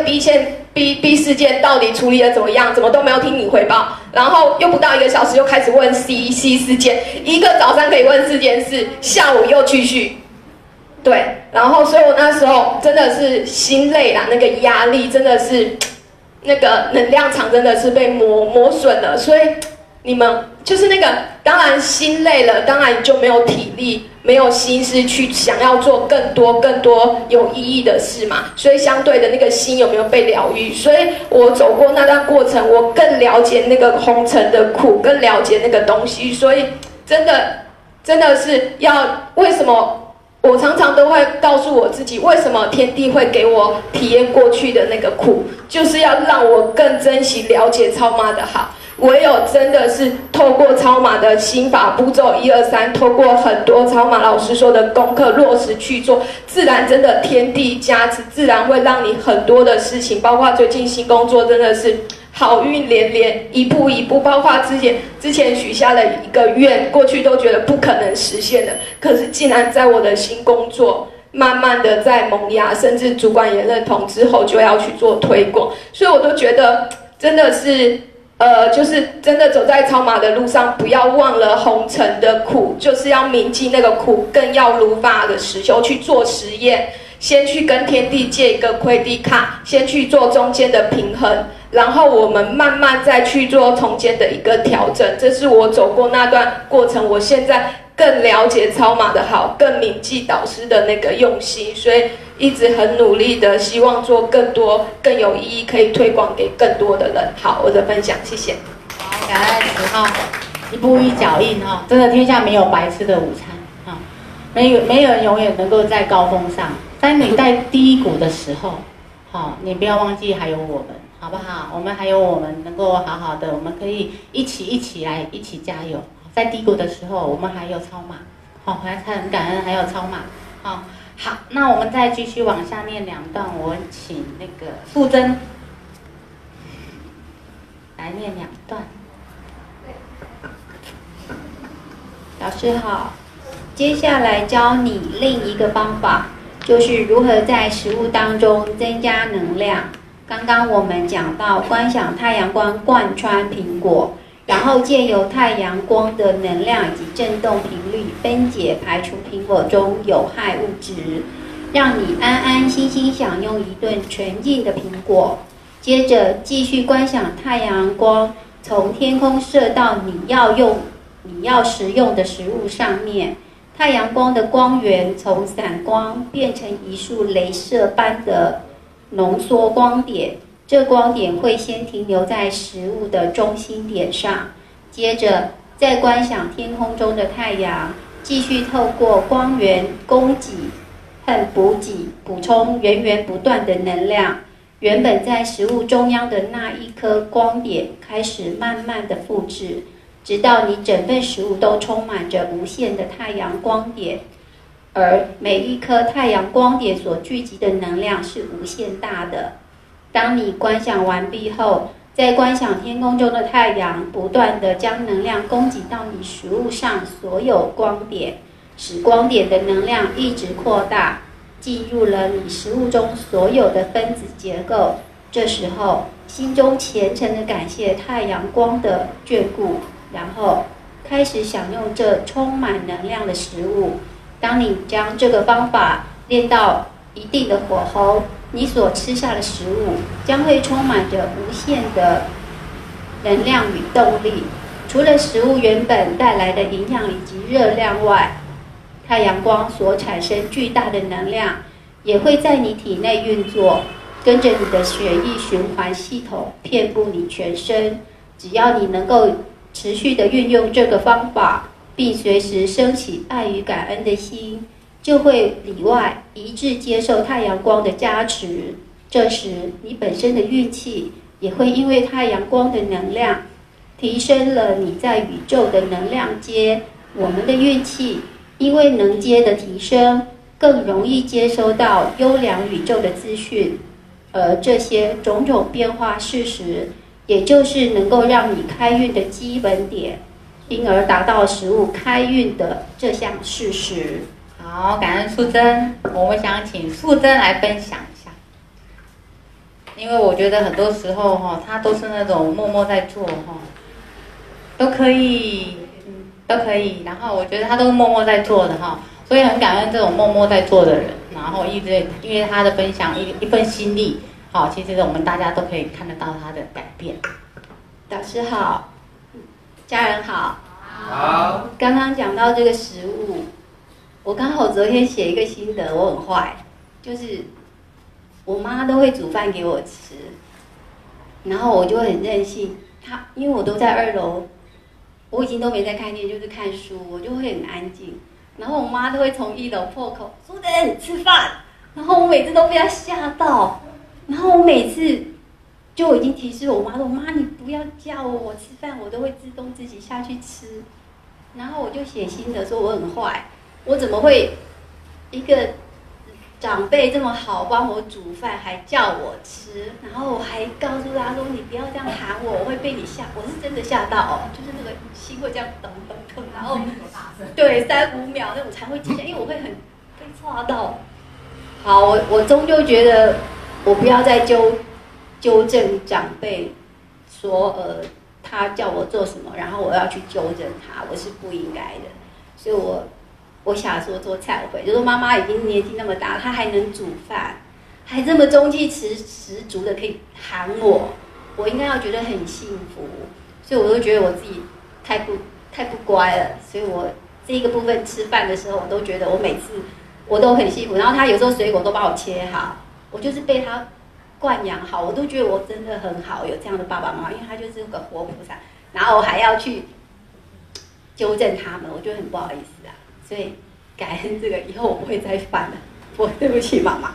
B 事件到底处理得怎么样？怎么都没有听你汇报？然后又不到1个小时又开始问 C 事件，一个早上可以问4件事，下午又继续。对，然后所以我那时候真的是心累啦，那个压力真的是，那个能量场真的是被磨损了，所以你们就是那个，当然心累了，当然就没有体力，没有心思去想要做更多有意义的事嘛，所以相对的那个心有没有被疗愈？所以我走过那段过程，我更了解那个红尘的苦，更了解那个东西，所以真的是要为什么？我常常都会告诉我自己，为什么天地会给我体验过去的那个苦，就是要让我更珍惜了解超马的好。唯有真的是透过超马的心法步骤1、2、3，透过很多超马老师说的功课落实去做，自然真的天地加持，自然会让你很多的事情，包括最近新工作真的是好运连连，一步一步，包括之前许下的一个愿，过去都觉得不可能实现的，可是竟然在我的新工作慢慢的在萌芽，甚至主管也认同之后就要去做推广，所以我都觉得真的是就是真的走在超马的路上，不要忘了红尘的苦，就是要铭记那个苦，更要如法的实修去做实验，先去跟天地借一个亏地卡，先去做中间的平衡，然后我们慢慢再去做中间的一个调整。这是我走过那段过程，我现在更了解超马的好，更铭记导师的那个用心，所以一直很努力的希望做更多更有意义，可以推广给更多的人。好，我的分享，谢谢。 好，感恩你哈，一步一脚印哈，真的天下没有白吃的午餐哈，没有人永远能够在高峰上，在你在低谷的时候，好，你不要忘记还有我们，好不好？我们还有我们能够好好的，我们可以一起来一起加油。在低谷的时候，我们还有超马，好，还很感恩还有超马，好。好，那我们再继续往下念2段，我请那个素贞来念2段。 老师好，接下来教你另一个方法，就是如何在食物当中增加能量。刚刚我们讲到观想太阳光贯穿苹果，然后借由太阳光的能量以及振动频率分解排除苹果中有害物质，让你安安心心享用一顿纯净的苹果。接着继续观想太阳光从天空射到你要食用的食物上面，太阳光的光源从散光变成一束雷射般的浓缩光点，这光点会先停留在食物的中心点上，接着再观想天空中的太阳，继续透过光源供给和补充源源不断的能量。原本在食物中央的那一颗光点开始慢慢的复制，直到你整份食物都充满着无限的太阳光点。 而每一颗太阳光点所聚集的能量是无限大的。当你观想完毕后，再观想天空中的太阳不断地将能量供给到你食物上所有光点，使光点的能量一直扩大，进入了你食物中所有的分子结构。这时候，心中虔诚地感谢太阳光的眷顾，然后开始享用这充满能量的食物。当你将这个方法练到一定的火候，你所吃下的食物将会充满着无限的能量与动力。除了食物原本带来的营养以及热量外，太阳光所产生巨大的能量也会在你体内运作，跟着你的血液循环系统遍布你全身。只要你能够持续的运用这个方法，并随时升起爱与感恩的心，就会里外一致接受太阳光的加持。这时你本身的运气也会因为太阳光的能量提升了你在宇宙的能量阶。我们的运气因为能阶的提升，更容易接收到优良宇宙的资讯，而这些种种变化事实，也就是能够让你开运的基本点，因而达到食物开运的这项事实。 好，感恩素贞，我们想请素贞来分享一下，因为我觉得很多时候哈，她都是那种默默在做哈，都可以，然后我觉得她都是默默在做的哈，所以很感恩这种默默在做的人，然后一直因为她的分享一份心力，好，其实我们大家都可以看得到她的改变。 导师好，家人好。 好。 刚刚讲到这个食物，我刚好昨天写一个心得，我很坏，就是我妈都会煮饭给我吃，然后我就很任性，因为我都在2楼，我已经都没在看电视，就是看书，我就会很安静，然后我妈都会从1楼破口说的吃饭，然后我每次都被她吓到，然后我每次就已经提示我妈说，妈你不要叫我吃饭，我都会自动自己下去吃，然后我就写心得说我很坏。我怎么会一个长辈这么好帮我煮饭，还叫我吃，然后我还告诉他说你不要这样喊我，我会被你吓。我是真的吓到哦，就是那个心会这样噔噔噔，然后对3-5秒那种才会停下，因为我会很被吓到。好，我终究觉得我不要再纠正长辈说他叫我做什么，然后我要去纠正他，我是不应该的，所以我想说做忏悔，就说妈妈已经年纪那么大，她还能煮饭，还这么中气十足的可以喊我，我应该要觉得很幸福，所以我都觉得我自己太不乖了，所以我这一个部分吃饭的时候，我都觉得我每次我都很幸福，然后他有时候水果都帮我切好，我就是被他惯养好，我都觉得我真的很好，有这样的爸爸妈妈，因为他就是个活菩萨，然后我还要去纠正他们，我觉得很不好意思啊。所以感恩这个，以后我不会再犯了。我对不起妈妈。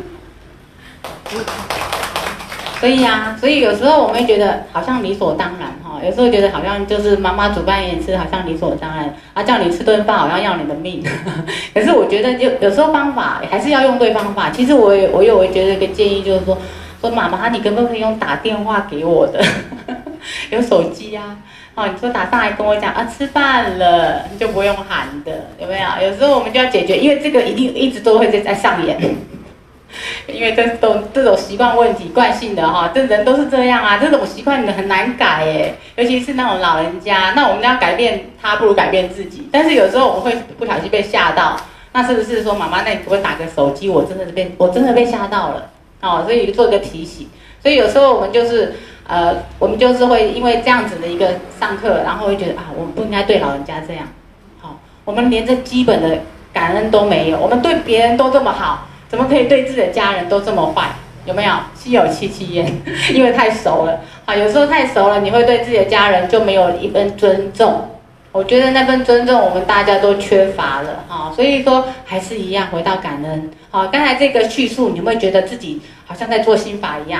所以有时候我们会觉得好像理所当然哈，有时候觉得好像就是妈妈煮饭给你吃，好像理所当然，叫你吃顿饭好像要你的命。可是我觉得就有时候方法还是要用对方法。其实我有觉得一个建议，就是说妈妈你可不可以用打电话给我的？有手机啊。你说打上来跟我讲吃饭了，你就不用喊的，有没有？有时候我们就要解决，因为这个一定一直都会在上演，因为这种习惯问题、惯性的哈，这人都是这样啊，这种习惯很难改哎，尤其是那种老人家，那我们要改变他，不如改变自己。但是有时候我们会不小心被吓到，那是不是说妈妈，那你可不可以打个手机？我真的被吓到了所以做一个提醒。所以有时候我们就是会因为这样子的一个上课，然后会觉得我们不应该对老人家这样，我们连这基本的感恩都没有，我们对别人都这么好，怎么可以对自己的家人都这么坏？有没有？心有戚戚焉，因为太熟了有时候太熟了，你会对自己的家人就没有一份尊重。我觉得那份尊重我们大家都缺乏了所以说还是一样回到感恩。刚才这个叙述，你会觉得自己好像在做心法一样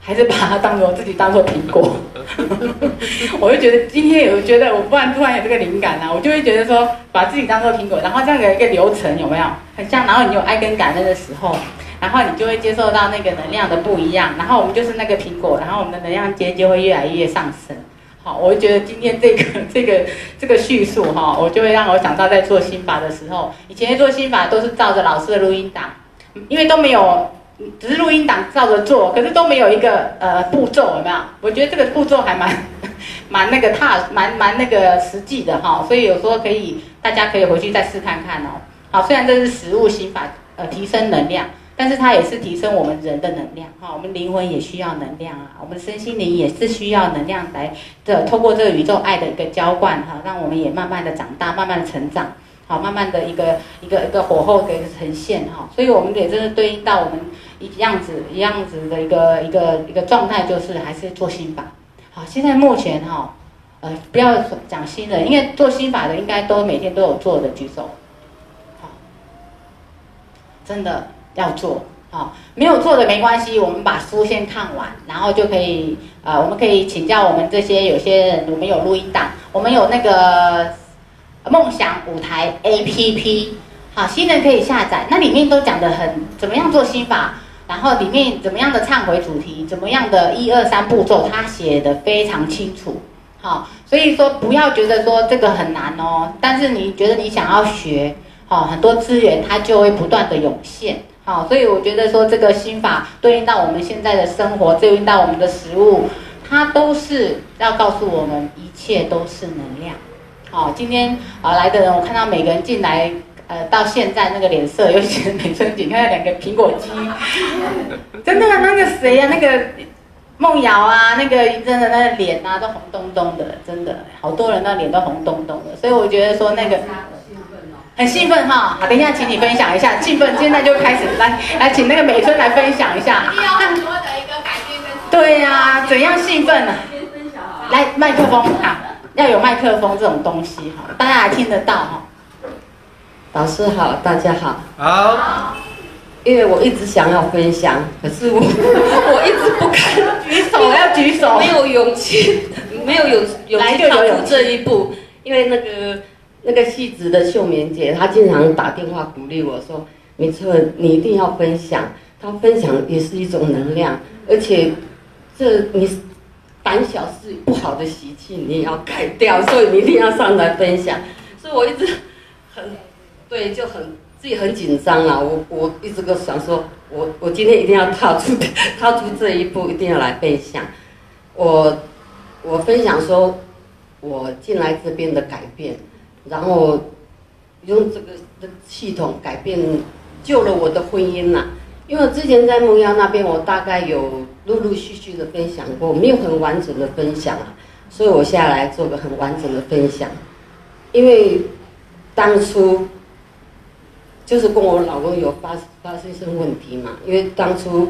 还是把它自己当做苹果？我就觉得今天有觉得我突然有这个灵感啊，我就会觉得说把自己当做苹果，然后这样的一个流程有没有很像？然后你有爱跟感恩的时候，然后你就会接受到那个能量的不一样，然后我们就是那个苹果，然后我们的能量阶就会越来越上升。好，我就觉得今天这个叙述哈，我就会让我想到在做心法的时候，以前做心法都是照着老师的录音档，因为都没有。只是录音档照着做，可是都没有一个步骤，有没有？我觉得这个步骤还蛮那个实际的哈，所以有时候大家可以回去再试看看哦。好，虽然这是实物心法，提升能量，但是它也是提升我们人的能量哈。我们灵魂也需要能量啊，我们身心灵也是需要能量来透过这个宇宙爱的一个浇灌哈，让我们也慢慢的长大，慢慢的成长。好，慢慢的一个火候的一个呈现哈，所以我们也真的对应到我们一样子的一个状态，就是还是做心法。好，现在目前哈，不要讲新人，因为做心法的应该都每天都有做的，举手。好，真的要做。好，没有做的没关系，我们把书先看完，然后就可以我们可以请教我们这些有些人，我们有录音档，我们有那个。梦想舞台 APP， 好，新人可以下载，那里面都讲得怎么样做心法，然后里面怎么样的忏悔主题，怎么样的1、2、3步骤，它写得非常清楚，好，所以说不要觉得说这个很难哦，但是你觉得你想要学，好，很多资源它就会不断的涌现，好，所以我觉得说这个心法对应到我们现在的生活，对应到我们的食物，它都是要告诉我们一切都是能量。好，今天来的人，我看到每个人进来，到现在那个脸色，尤其是美春姐，看到2个苹果肌，真的那个谁啊，那个梦瑶啊，那个真的那个脸啊，都红咚咚的，真的好多人那脸都红咚咚的，所以我觉得说那个很兴奋哈。好，等一下请你分享一下，兴奋，现在就开始来请那个美春来分享一下。 一定有很多的一个改变跟。 对呀，怎样兴奋呢？来，麦克风啊。要有麦克风这种东西哈，大家还听得到哈。 老师好，大家好。 好。 因为我一直想要分享，可是我一直不敢举手，要举手， 没有勇气，没有勇气踏出这一步。因为那个戏子的秀棉姐，她经常打电话鼓励我说：“美春，你一定要分享，她分享也是一种能量，而且你。”胆小是不好的习气，你也要改掉，所以你一定要上来分享。所以我一直就自己很紧张啦。我一直都想说，我今天一定要踏出这一步，一定要来分享。我分享说，我进来这边的改变，然后用这个系统改变，救了我的婚姻啦。因为之前在梦瑶那边，我大概有陆陆续续的分享过，没有很完整的分享啊，所以我下来做个很完整的分享。因为当初就是跟我老公有发生一些问题嘛，因为当初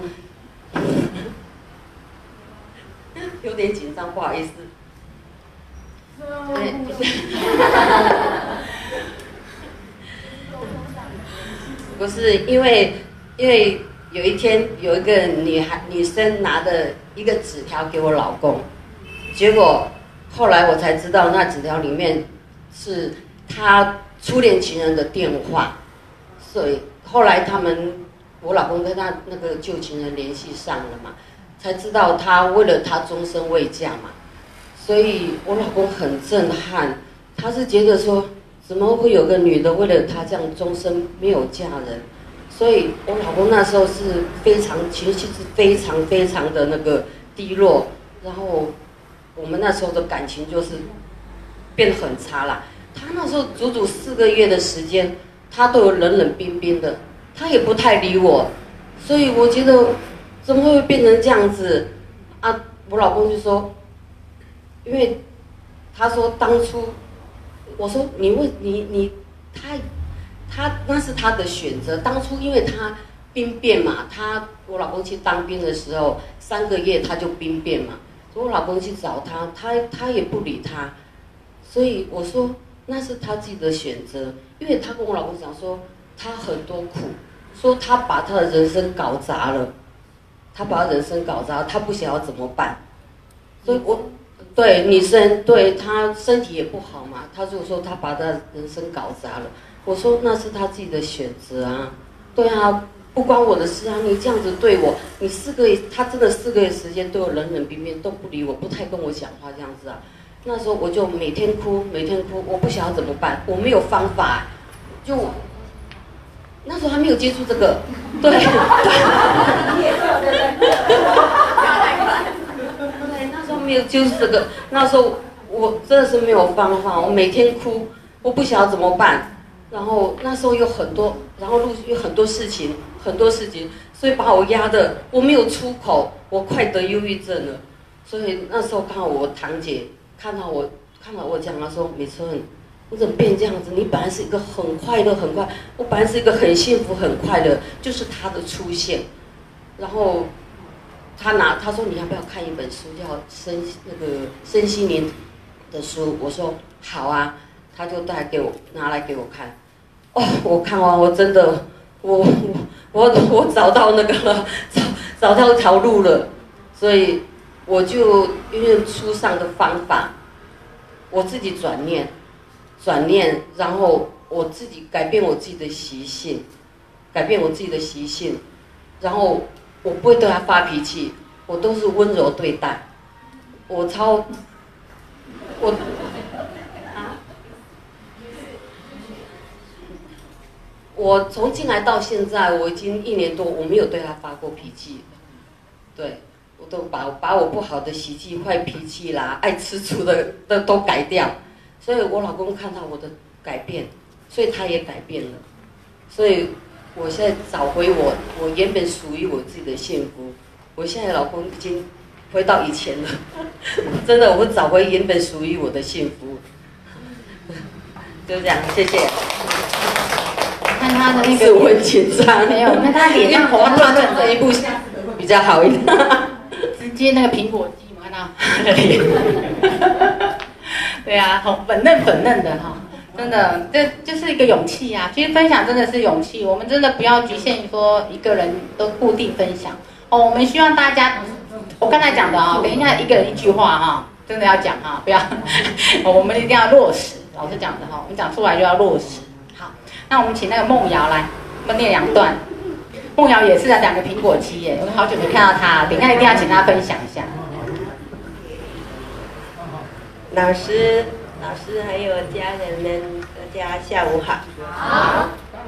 有点紧张，不好意思。不是因为有一天有一个女生拿的一个纸条给我老公，结果后来我才知道那纸条里面是他初恋情人的电话，所以后来我老公跟他那个旧情人联系上了嘛，才知道他为了他终身未嫁嘛，所以我老公很震撼，他是觉得说怎么会有个女的为了他这样终身没有嫁人。所以我老公那时候是情绪是非常的那个低落，然后我们那时候的感情就是变得很差啦。他那时候足足4个月的时间，他都有冷冰冰的，他也不太理我，所以我觉得怎么会变成这样子啊？我老公就说，因为他说当初我说他那是他的选择。当初因为他兵变嘛，我老公去当兵的时候3个月他就兵变嘛，所以我老公去找他也不理他，所以我说那是他自己的选择。因为他跟我老公讲说他很多苦，说他把他的人生搞砸了， 他把人生搞砸，他不晓得怎么办。所以对女生，对她身体也不好嘛。她如果说她把她人生搞砸了，我说那是她自己的选择啊。对啊，不关我的事啊。你这样子对我，你4个月，她真的4个月时间对我冷冷冰冰，都不理我，不太跟我讲话这样子啊。那时候我就每天哭，我不晓得怎么办，我没有方法，就那时候还没有接触这个，对，对，那时候没有接触这个，那时候我真的是没有方法，我每天哭，我不晓得怎么办，然后那时候有很多，然后陆续有很多事情，所以把我压得我没有出口，我快得忧郁症了，所以那时候刚好我堂姐看到我讲，她说美春，你怎么变这样子？你本来是一个很快乐，我本来是一个很幸福、很快乐，就是他的出现。然后他说你要不要看一本书，叫身心灵的书？我说好啊，他就拿来给我看。哦，我看完我真的，我找到那个了，找到一条路了，所以我就用书上的方法，我自己转念，然后我自己改变我自己的习性，然后我不会对他发脾气，我都是温柔对待。我从进来到现在，我已经1年多，我没有对他发过脾气，对，我都把我不好的习气、坏脾气啦、爱吃醋的都改掉。所以我老公看到我的改变，所以他也改变了，所以我现在找回我原本属于我自己的幸福。我现在老公已经回到以前了，真的，我找回原本属于我的幸福。就这样，谢谢。 看他的那个， 是我很紧张， 没有，那他脸上红润润这一步比较好一点。 直接那个苹果肌，有没有看到他的脸？对啊，很粉嫩的哈，真的，这就是一个勇气啊。其实分享真的是勇气，我们真的不要局限于说一个人都固定分享哦。我们希望大家，我刚才讲的啊，等一下一个人一句话哈，真的要讲哈，不要，我们一定要落实。老师讲的哈，我们讲出来就要落实。好，那我们请那个梦瑶来，我们念2段。梦瑶也是2个苹果肌耶，我好久没看到她，等一下一定要请她分享一下。 老师还有家人们，大家下午好。好。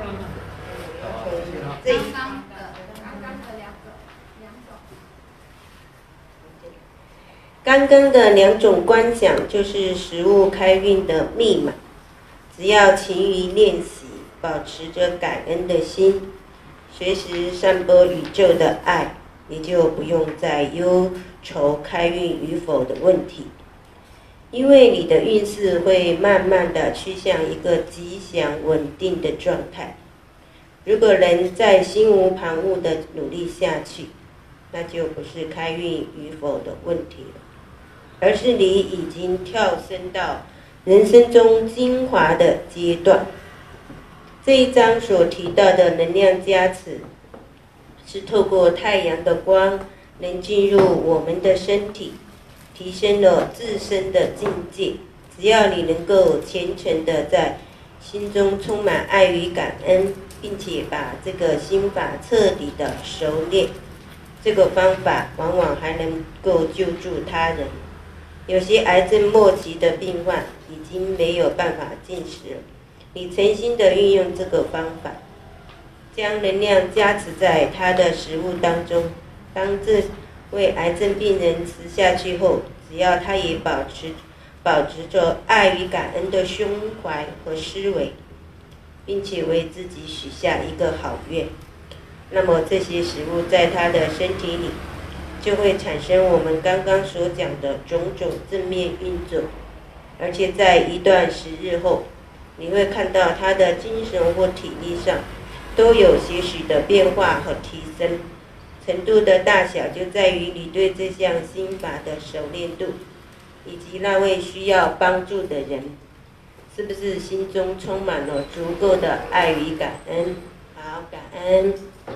刚刚的2种观想就是食物开运的密码，只要勤于练习，保持着感恩的心，随时散播宇宙的爱，你就不用再忧愁开运与否的问题。因为你的运势会慢慢的趋向一个吉祥稳定的状态。如果能再心无旁骛的努力下去，那就不是开运与否的问题了，而是你已经跳升到人生中精华的阶段。这一章所提到的能量加持，是透过太阳的光能进入我们的身体，提升了自身的境界。只要你能够虔诚的在心中充满爱与感恩，并且把这个心法彻底的熟练，这个方法往往还能够救助他人。有些癌症末期的病患已经没有办法进食了，你诚心的运用这个方法，将能量加持在他的食物当中。当这位癌症病人吃下去后，只要他也保持着爱与感恩的胸怀和思维，并且为自己许下一个好愿，那么这些食物在他的身体里就会产生我们刚刚所讲的种种正面运作，而且在一段时日后，你会看到他的精神或体力上都有些许的变化和提升。程度的大小就在于你对这项心法的熟练度，以及那位需要帮助的人是不是心中充满了足够的爱与感恩。好，感恩。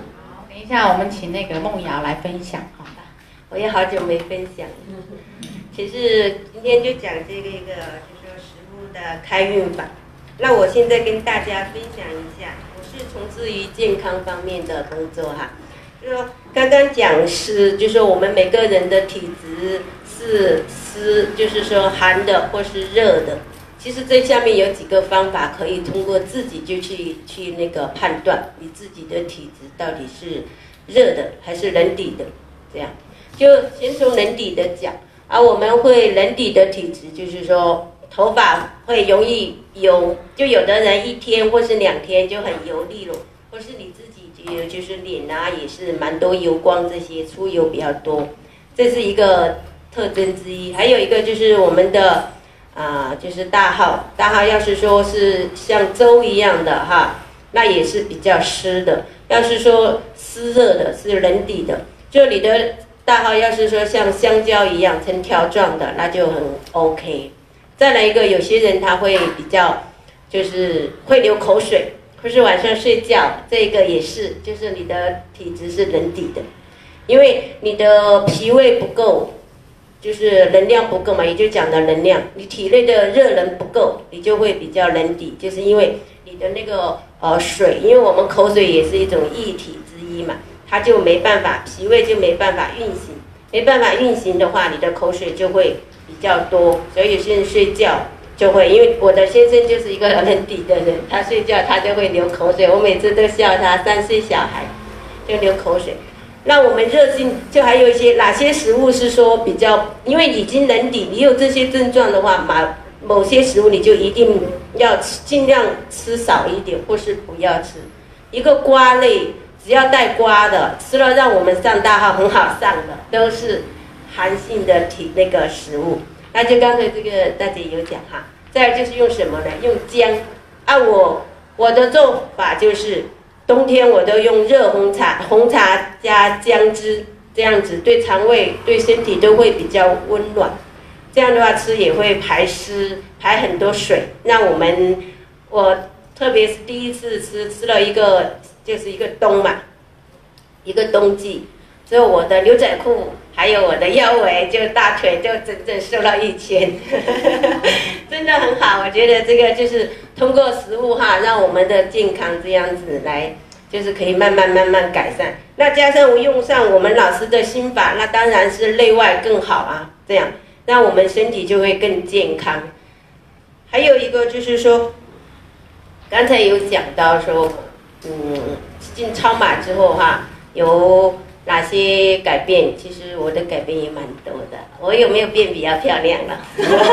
等一下我们请那个梦瑶来分享哈。 我也好久没分享了。其实今天就讲这个一个，就是说食物的开运法。那我现在跟大家分享一下，我是从事于健康方面的工作哈。就是说刚刚讲是，就是说我们每个人的体质是湿，就是说寒的或是热的。其实这下面有几个方法可以通过自己就去那个判断你自己的体质到底是热的还是冷底的，这样。就先从冷底的讲，我们会冷底的体质，就是说头发会容易油，就有的人1天或是2天就很油腻了，或是你自己就是脸也是蛮多油光，这些出油比较多，这是一个特征之一。还有一个就是我们的就是大号要是说是像粥一样的哈，那也是比较湿的；要是说湿热的，是冷底的。就你的大号要是说像香蕉一样成条状的，那就很 OK。再来一个，有些人他会比较就是会流口水，或是晚上睡觉，这个也是，就是你的体质是冷底的，因为你的脾胃不够，就是能量不够嘛，也就讲的能量，你体内的热能不够，你就会比较冷底，就是因为你的那个水，因为我们口水也是一种液体之一嘛。它就没办法，脾胃就没办法运行，没办法运行的话，你的口水就会比较多。所以有些人睡觉就会，因为我的先生就是一个冷底的人，他睡觉他就会流口水，我每次都笑他3岁小孩就流口水。那我们热性就还有一些哪些食物是说比较，因为已经冷底，你有这些症状的话，某些食物你就一定要尽量吃少一点，或是不要吃。一个瓜类。只要带瓜的，吃了让我们上大号很好上的，都是寒性的那个食物。那就刚才这个大姐有讲哈，再来就是用什么呢？用姜。我的做法就是冬天我都用热红茶加姜汁，这样子对肠胃对身体都会比较温暖。这样的话吃也会排湿，排很多水。让我特别是第一次吃了一个。就是一个冬嘛，一个冬季，之后我的牛仔裤还有我的腰围就大腿就整整瘦了1圈，真的很好。我觉得这个就是通过食物哈，让我们的健康这样子来，就是可以慢慢改善。那加上我用上我们老师的心法，那当然是内外更好啊，这样让我们身体就会更健康。还有一个就是说，刚才有讲到说。进超马之后哈，有哪些改变？其实我的改变也蛮多的。我有没有变比较漂亮了？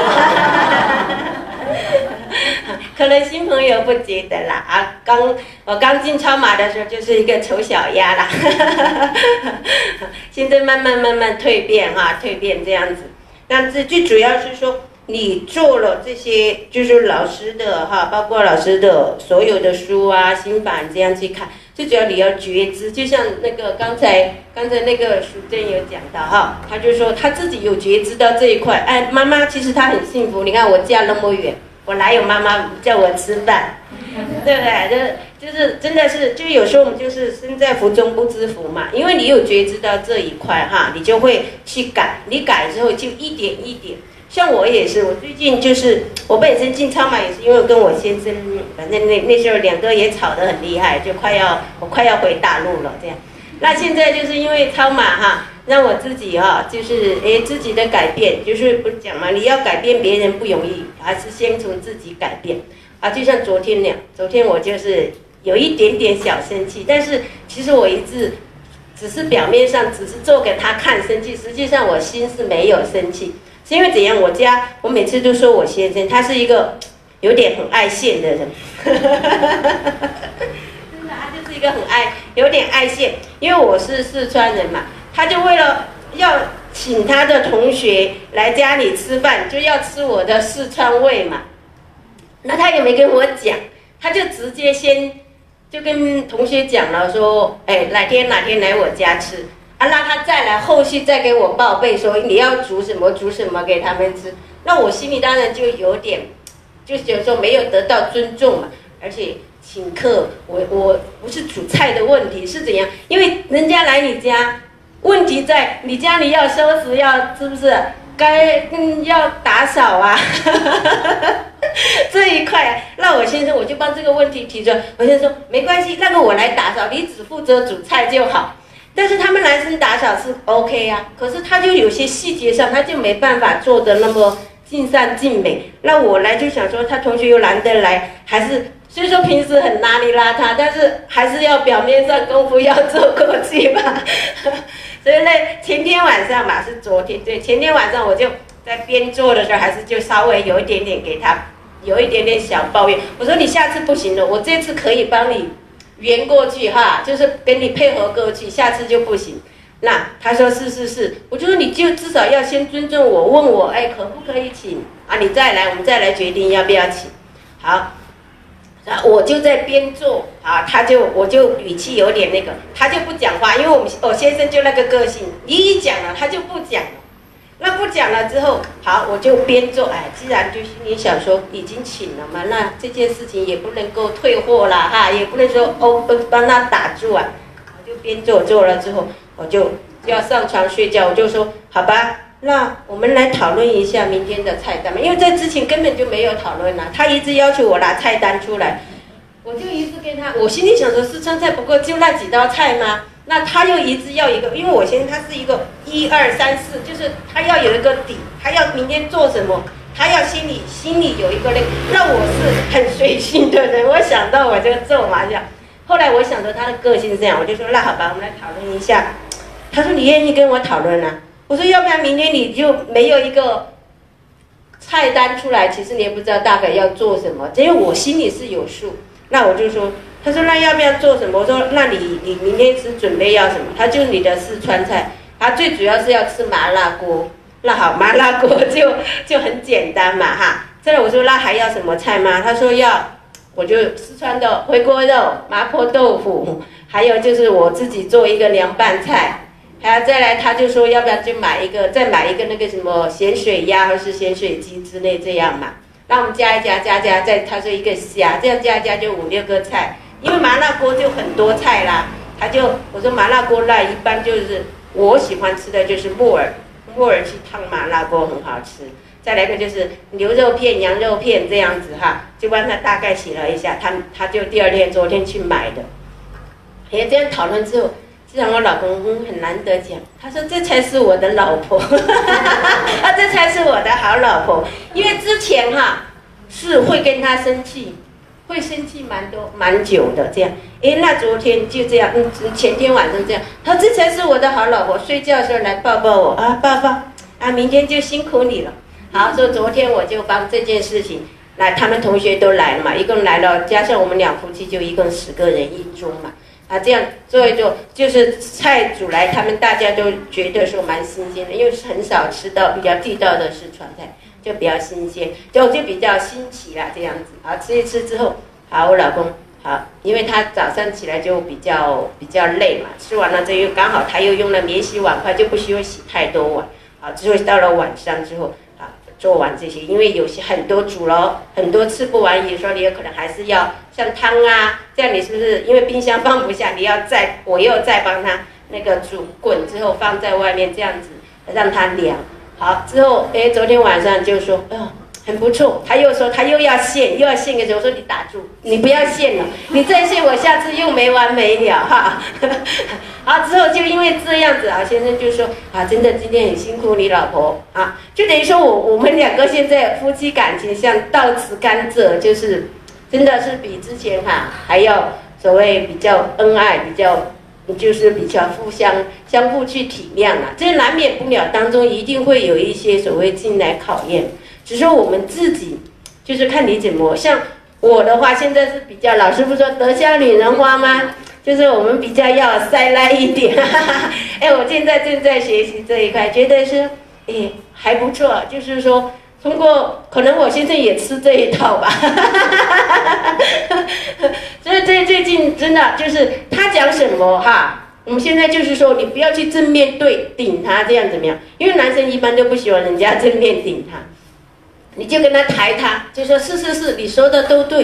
可能新朋友不觉得啦我刚进超马的时候就是一个丑小鸭啦，现在慢慢蜕变蜕变这样子。那这最主要是说。你做了这些，就是老师的包括老师的所有的书心法，你这样去看，最主要你要觉知。就像那个刚才那个淑珍有讲到他就说他自己有觉知到这一块。妈妈其实她很幸福，你看我家那么远，我哪有妈妈叫我吃饭，对不对？就是真的是，就有时候我们就是身在福中不知福嘛，因为你有觉知到这一块你就会去改，你改之后就一点一点。像我也是，我最近就是我本身进超马也是因为跟我先生，反正那时候2个也吵得很厉害，就我快要回大陆了这样。那现在就是因为超马让我自己就是自己的改变，就是不是讲嘛，你要改变别人不容易，还是先从自己改变就像昨天那样，昨天我就是有一点点小生气，但是其实我只是表面上只是做给他看生气，实际上我心是没有生气。是因为怎样？我每次都说我先生他是一个有点很爱现的人，真的，他就是一个有点爱现。因为我是四川人嘛，他就为了要请他的同学来家里吃饭，就要吃我的四川味嘛。那他也没跟我讲，他就直接先就跟同学讲了说，哪天来我家吃。让他再来，后续再给我报备说你要煮什么给他们吃。那我心里当然就有点，就觉得说没有得到尊重嘛。而且请客，我不是煮菜的问题，是怎样？因为人家来你家，问题在你家里要收拾，要是不是要打扫啊？这一块，那我先生我就帮这个问题提出来，我先生说没关系，那个我来打扫，你只负责煮菜就好。但是他们男生打扫是 OK 啊，可是他就有些细节上他就没办法做得那么尽善尽美。那我来就想说，他同学又难得来，还是虽说平时很邋里邋遢，但是还是要表面上功夫要做过去吧。所以呢，前天晚上嘛，是昨天对，前天晚上我就在边做的时候，还是就稍微有一点点给他有一点点小抱怨。我说你下次不行了，我这次可以帮你圆过去哈，就是跟你配合过去，下次就不行。那他说是，我就说你就至少要先尊重我，问我可不可以请啊？你再来，我们再来决定要不要请。好。我就在边做啊，我就语气有点那个，他就不讲话，因为我先生就那个个性，你一讲了他就不讲了，那不讲了之后，好我就边做，既然就心里想说已经请了嘛，那这件事情也不能够退货啦哈，也不能说帮他打住啊，我就边做了之后，我就要上床睡觉，我就说好吧。那我们来讨论一下明天的菜单嘛，因为在之前根本就没有讨论啊，他一直要求我拿菜单出来，我就一直跟他，我心里想说四川菜不过就那几道菜吗？那他又一直要一个，因为我先生他是一个1、2、3、4，就是他要有一个底，他要明天做什么，他要心里有一个那个，那我是很随性的人，我想到我就做嘛这样。后来我想着他的个性是这样，我就说那好吧，我们来讨论一下。他说你愿意跟我讨论啊？我说要不然明天你就没有一个菜单出来，其实你也不知道大概要做什么，因为我心里是有数。那我就说，他说那要不要做什么？我说那你明天是准备要什么？他就你的四川菜，他最主要是要吃麻辣锅。那好，麻辣锅就很简单嘛哈。再来我说那还要什么菜吗？他说要，我就四川的回锅肉、麻婆豆腐，还有就是我自己做一个凉拌菜。还有再来，他就说要不要就再买一个那个什么咸水鸭或是咸水鸡之类这样嘛。那我们加一加，再他说一个虾，这样加一加就5、6个菜。因为麻辣锅就很多菜啦，我说麻辣锅那一般就是我喜欢吃的就是木耳去烫麻辣锅很好吃。再来一个就是牛肉片、羊肉片这样子哈，就帮他大概写了一下，他就昨天去买的。这样讨论之后。这样我老公很难得讲，他说这才是我的老婆，这才是我的好老婆。因为之前是会跟他生气，会生气蛮久的这样。那昨天就这样，前天晚上这样，他说这才是我的好老婆，睡觉的时候来抱抱我啊，抱抱啊，明天就辛苦你了。好，所以昨天我就帮这件事情，他们同学都来了嘛，一共来了，加上我们两夫妻就一共10个人一桌嘛。这样做一做，就是菜煮来，他们大家都觉得说蛮新鲜的，因为是很少吃到比较地道的四川菜，就比较新鲜，就比较新奇啦这样子。好，吃一吃之后，好，我老公好，因为他早上起来就比较累嘛，吃完了之后刚好他又用了免洗碗筷，就不需要洗太多碗。好，之后到了晚上之后，做完这些，因为有些很多煮了很多吃不完，有时候你有可能还是要像汤啊，这样你是不是因为冰箱放不下，我又再帮他那个煮滚之后放在外面这样子让它凉。好，之后昨天晚上就说很不错，他又说他又要献个时候，我说你打住，你不要献了，你再献我下次又没完没了哈。好，之后就因为这样子先生就说真的今天很辛苦你老婆就等于说我们两个现在夫妻感情像倒吃甘蔗，就是真的是比之前还要所谓比较恩爱，就是比较相互去体谅啦。这难免不了当中一定会有一些所谓进来考验。只是我们自己就是看你怎么，像我的话现在是比较，老师不说德香女人花吗？就是我们比较要塞赖一点。我现在正在学习这一块，觉得是还不错，就是说通过可能我先生也吃这一套吧。所以最近真的就是他讲什么我们现在就是说你不要去正面对顶他，这样怎么样？因为男生一般都不喜欢人家正面顶他。你就跟他抬他，就说是，你说的都对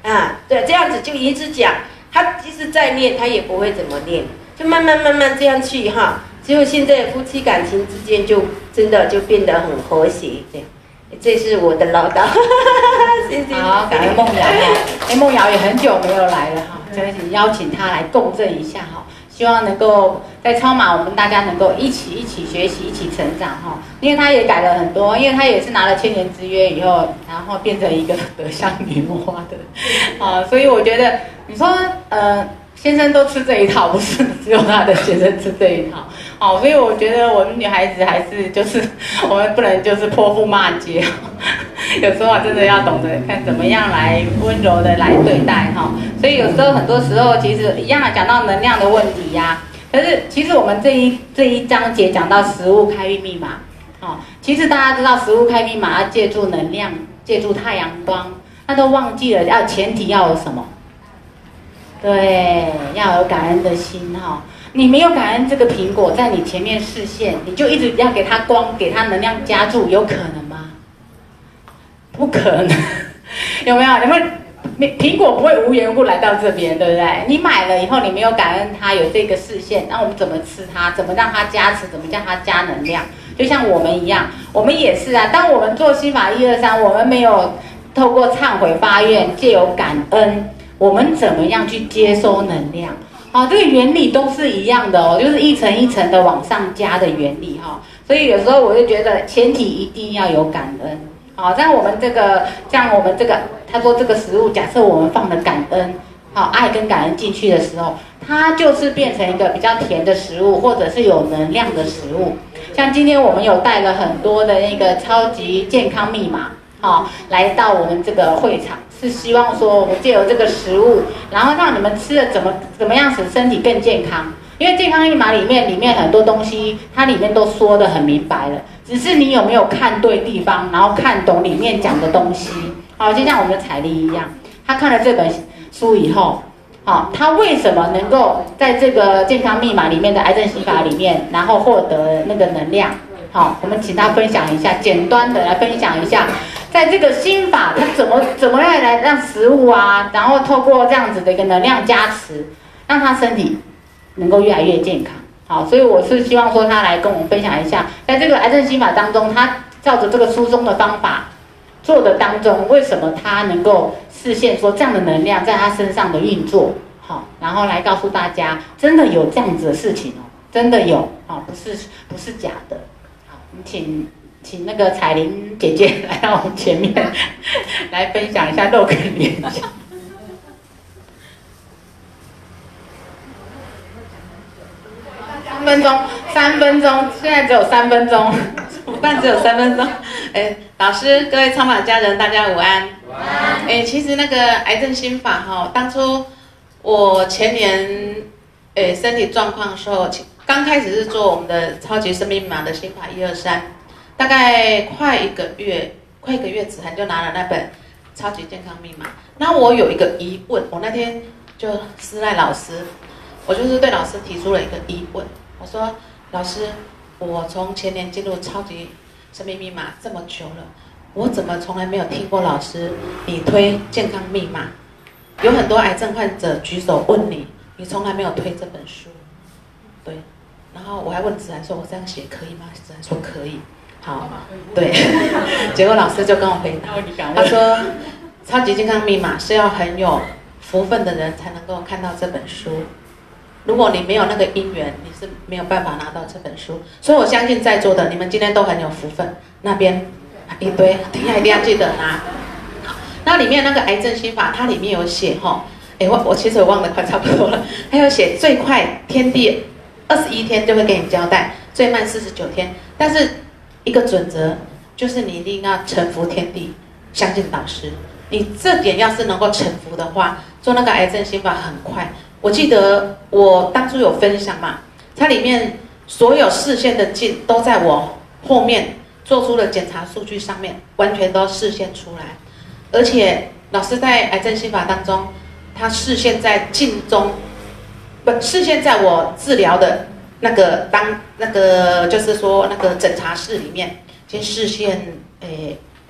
啊，对，这样子就一直讲，他即使再念，他也不会怎么念，就慢慢这样去哈。结果现在夫妻感情之间就真的就变得很和谐，这是我的唠叨，谢谢。 好，感恩梦瑶哈，梦瑶也很久没有来了哈，所以邀请她来共振一下哈。希望能够在超马，我们大家能够一起学习，一起成长哈。因为他也改了很多，因为他也是拿了千年之约以后，然后变成一个德香女娲的，啊，所以我觉得你说先生都吃这一套，不是只有他的先生吃这一套，好，所以我觉得我们女孩子还是就是我们不能就是泼妇骂街，有时候真的要懂得看怎么样来温柔的来对待哈。所以有时候很多时候其实一样讲到能量的问题呀，可是其实我们这一章节讲到食物开运密码，哦，其实大家知道食物开密码要借助能量，借助太阳光，那都忘记了前提要有什么？对，要有感恩的心哈。你没有感恩这个苹果在你前面视线，你就一直要给它光，给它能量加注，有可能吗？不可能，有没有？苹果不会无缘无故来到这边，对不对？你买了以后，你没有感恩它有这个视线，那我们怎么吃它？怎么让它加持？怎么让它加能量？就像我们一样，我们也是啊。当我们做心法123，我们没有透过忏悔发愿，借由感恩，我们怎么样去接收能量？好，这个原理都是一样的哦，就是一层一层的往上加的原理哈。所以有时候我就觉得前提一定要有感恩。好，像我们这个，他说这个食物，假设我们放了感恩，好，爱跟感恩进去的时候，它就是变成一个比较甜的食物，或者是有能量的食物。像今天我们有带了很多的那个超级健康密码，好，来到我们这个会场，是希望说我们借由这个食物，然后让你们吃的怎么样使身体更健康。因为健康密码里面很多东西，它里面都说得很明白了，只是你有没有看对地方，然后看懂里面讲的东西。好，就像我们的彩丽一样，她看了这本书以后，好，她为什么能够在这个健康密码里面的癌症心法里面，然后获得那个能量？好，我们请她分享一下，简单的来分享一下，在这个心法，她怎么样来让食物啊，然后透过这样子的一个能量加持，让她身体能够越来越健康。好，所以我是希望说他来跟我们分享一下，在这个癌症心法当中，他照着这个书中的方法做的当中，为什么他能够实现说这样的能量在他身上的运作？好，然后来告诉大家，真的有这样子的事情哦，真的有，好，不是假的。好，我们请那个彩玲姐姐来到我们前面来分享一下，露个脸。3分钟，现在只有3分钟， 午饭只有3分钟。老师，各位超马家人，大家午安。午安。其实那个癌症心法哈，当初我前年身体状况的时候，刚开始是做我们的超级生命密码的心法123，大概快一个月子涵就拿了那本超级健康密码。那我有一个疑问，我那天就私赖老师，我就是对老师提出了一个疑问。我说，老师，我从前年进入超级生命密码这么久了，我怎么从来没有听过老师你推健康密码？有很多癌症患者举手问你，你从来没有推这本书。对，然后我还问子涵说，我这样写可以吗？子涵说可以。好，对，结果老师就跟我回答，他说，超级健康密码是要很有福分的人才能够看到这本书。如果你没有那个因缘，你是没有办法拿到这本书。所以我相信在座的你们今天都很有福分。那边一堆，等一下一定要记得拿。那里面那个癌症心法，它里面有写哈，我其实我忘得快差不多了。还有写最快天地21天就会给你交代，最慢49天。但是一个准则就是你一定要臣服天地，相信导师。你这点要是能够臣服的话，做那个癌症心法很快。我记得我当初有分享嘛，它里面所有视线的镜都在我后面做出的检查数据上面，完全都视线出来。而且老师在癌症心法当中，他视线在镜中，视线在我治疗的那个就是说那个诊查室里面，先视线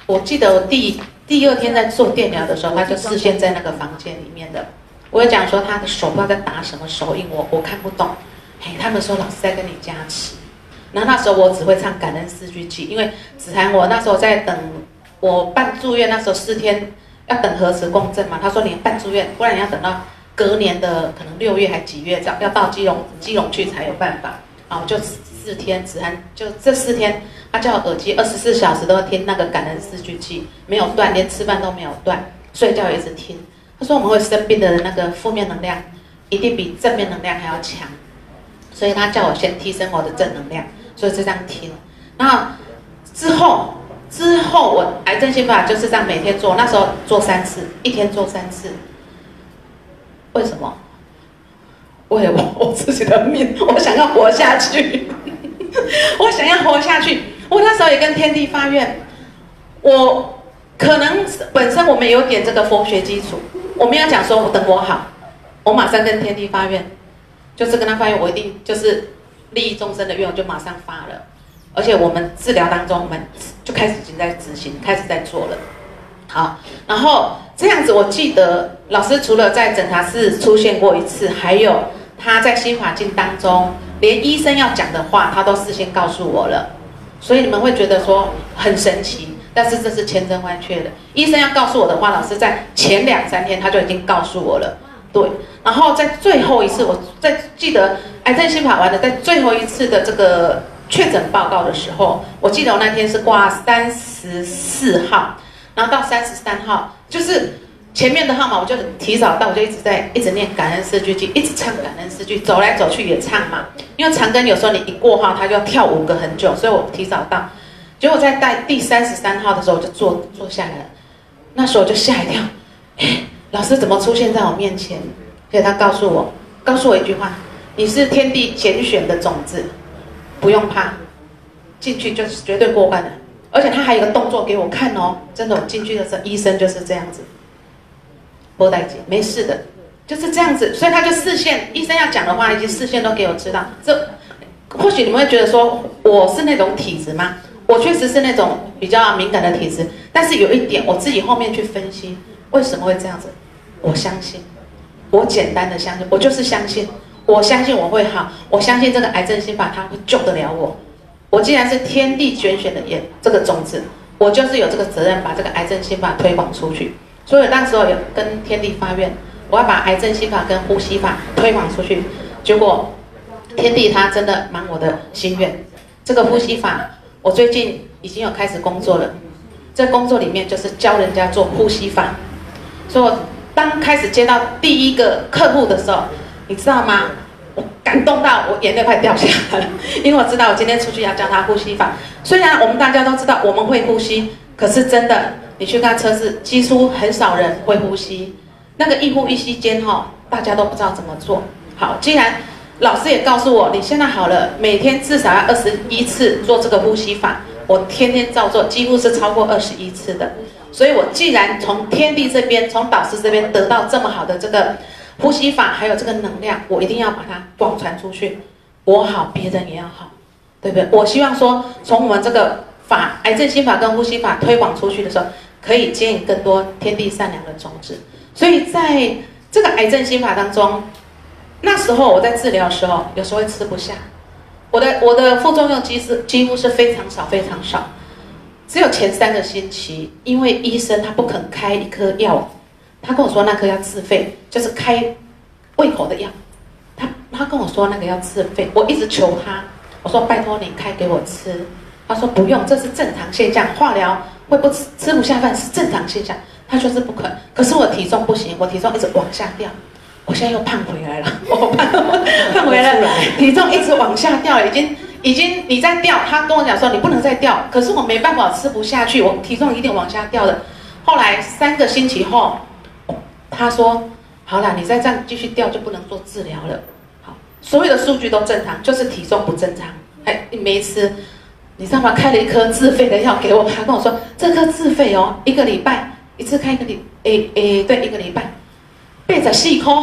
我记得我第二天在做电疗的时候，他就视线在那个房间里面的。我有讲说他的手不知道在打什么手印，我看不懂。嘿，他们说老师在跟你加持。然后那时候我只会唱感恩四句偈，因为子涵我那时候在等我办住院，那时候4天要等核磁共振嘛。他说你办住院，不然你要等到隔年的可能6月还几月这样，要到基隆去才有办法。好，就4天，子涵就这4天，他叫我耳机24小时都要听那个感恩四句偈，没有断，连吃饭都没有断，睡觉也一直听。他说我们会生病的人那个负面能量一定比正面能量还要强，所以他叫我先提升我的正能量，所以就这样听。然后之后我癌症心法就是这样每天做，那时候做3次，一天做3次。为什么？为了我自己的命，我想要活下去，我想要活下去。我那时候也跟天地发愿，我可能本身我们有点这个佛学基础，我们要讲说，等我好，我马上跟天地发愿，就是跟他发愿，我一定就是利益众生的愿，我就马上发了。而且我们治疗当中，我们就开始已经在执行，开始在做了。好，然后这样子，我记得老师除了在诊查室出现过1次，还有他在心法经当中，连医生要讲的话，他都事先告诉我了。所以你们会觉得说很神奇，但是这是千真万确的。医生要告诉我的话，老师在前2、3天他就已经告诉我了。对，然后在最后一次，我在记得癌症心法完的，在最后一次的这个确诊报告的时候，我记得我那天是挂34号。然后到33号，就是前面的号码，我就提早到，我就一直念感恩四句偈，一直唱感恩四句，走来走去也唱嘛。因为长庚有时候你一过号，他就要跳5个很久，所以我提早到。结果在第33号的时候，我就坐下来了。那时候我就吓一跳，老师怎么出现在我面前？所以他告诉我一句话：你是天地拣选的种子，不用怕，进去就是绝对过关的。而且他还有一个动作给我看哦，真的，我进去的时候，医生就是这样子，波代姐没事的，就是这样子，所以他就视线，医生要讲的话，已经视线都给我知道。这或许你们会觉得说我是那种体质吗？我确实是那种比较敏感的体质，但是有一点我自己后面去分析，为什么会这样子？我相信，我简单的相信，我就是相信，我相信我会好，我相信这个癌症心法它会救得了我。我既然是天地拣选的这个种子，我就是有这个责任把这个癌症心法推广出去。所以那时候有跟天地发愿，我要把癌症心法跟呼吸法推广出去。结果天地他真的满我的心愿。这个呼吸法，我最近已经有开始工作了。这工作里面就是教人家做呼吸法。所以我当开始接到第1个客户的时候，你知道吗？我感动到我眼泪快掉下来了，因为我知道我今天出去要教他呼吸法。虽然我们大家都知道我们会呼吸，可是真的，你去看测试，几乎很少人会呼吸。那个一呼一吸间大家都不知道怎么做。好，既然老师也告诉我，你现在好了，每天至少要21次做这个呼吸法，我天天照做，几乎是超过21次的。所以我既然从天地这边，从导师这边得到这么好的这个呼吸法，还有这个能量，我一定要把它广传出去。我好，别人也要好，对不对？我希望说，从我们这个法，癌症心法跟呼吸法推广出去的时候，可以接引更多天地善良的种子。所以在这个癌症心法当中，那时候我在治疗的时候，有时候会吃不下，我的副作用几乎是非常少非常少，只有前3个星期，因为医生他不肯开一颗药。他跟我说那颗要自费，就是开胃口的药。他跟我说那个要自费，我一直求他，我说拜托你开给我吃。他说不用，这是正常现象，化疗会不吃不下饭是正常现象。他就是不肯，可是我体重不行，我体重一直往下掉。我现在又胖回来了，我胖回来了，体重一直往下掉了，已经你在掉。他跟我讲说你不能再掉，可是我没办法，吃不下去，我体重一定往下掉的。后来3个星期后。他说：“好啦，你再这样继续掉就不能做治疗了。好，所有的数据都正常，就是体重不正常。你没吃，你知道吗？开了一颗自费的药给我，他跟我说这颗自费1个礼拜一次开1个礼拜，84块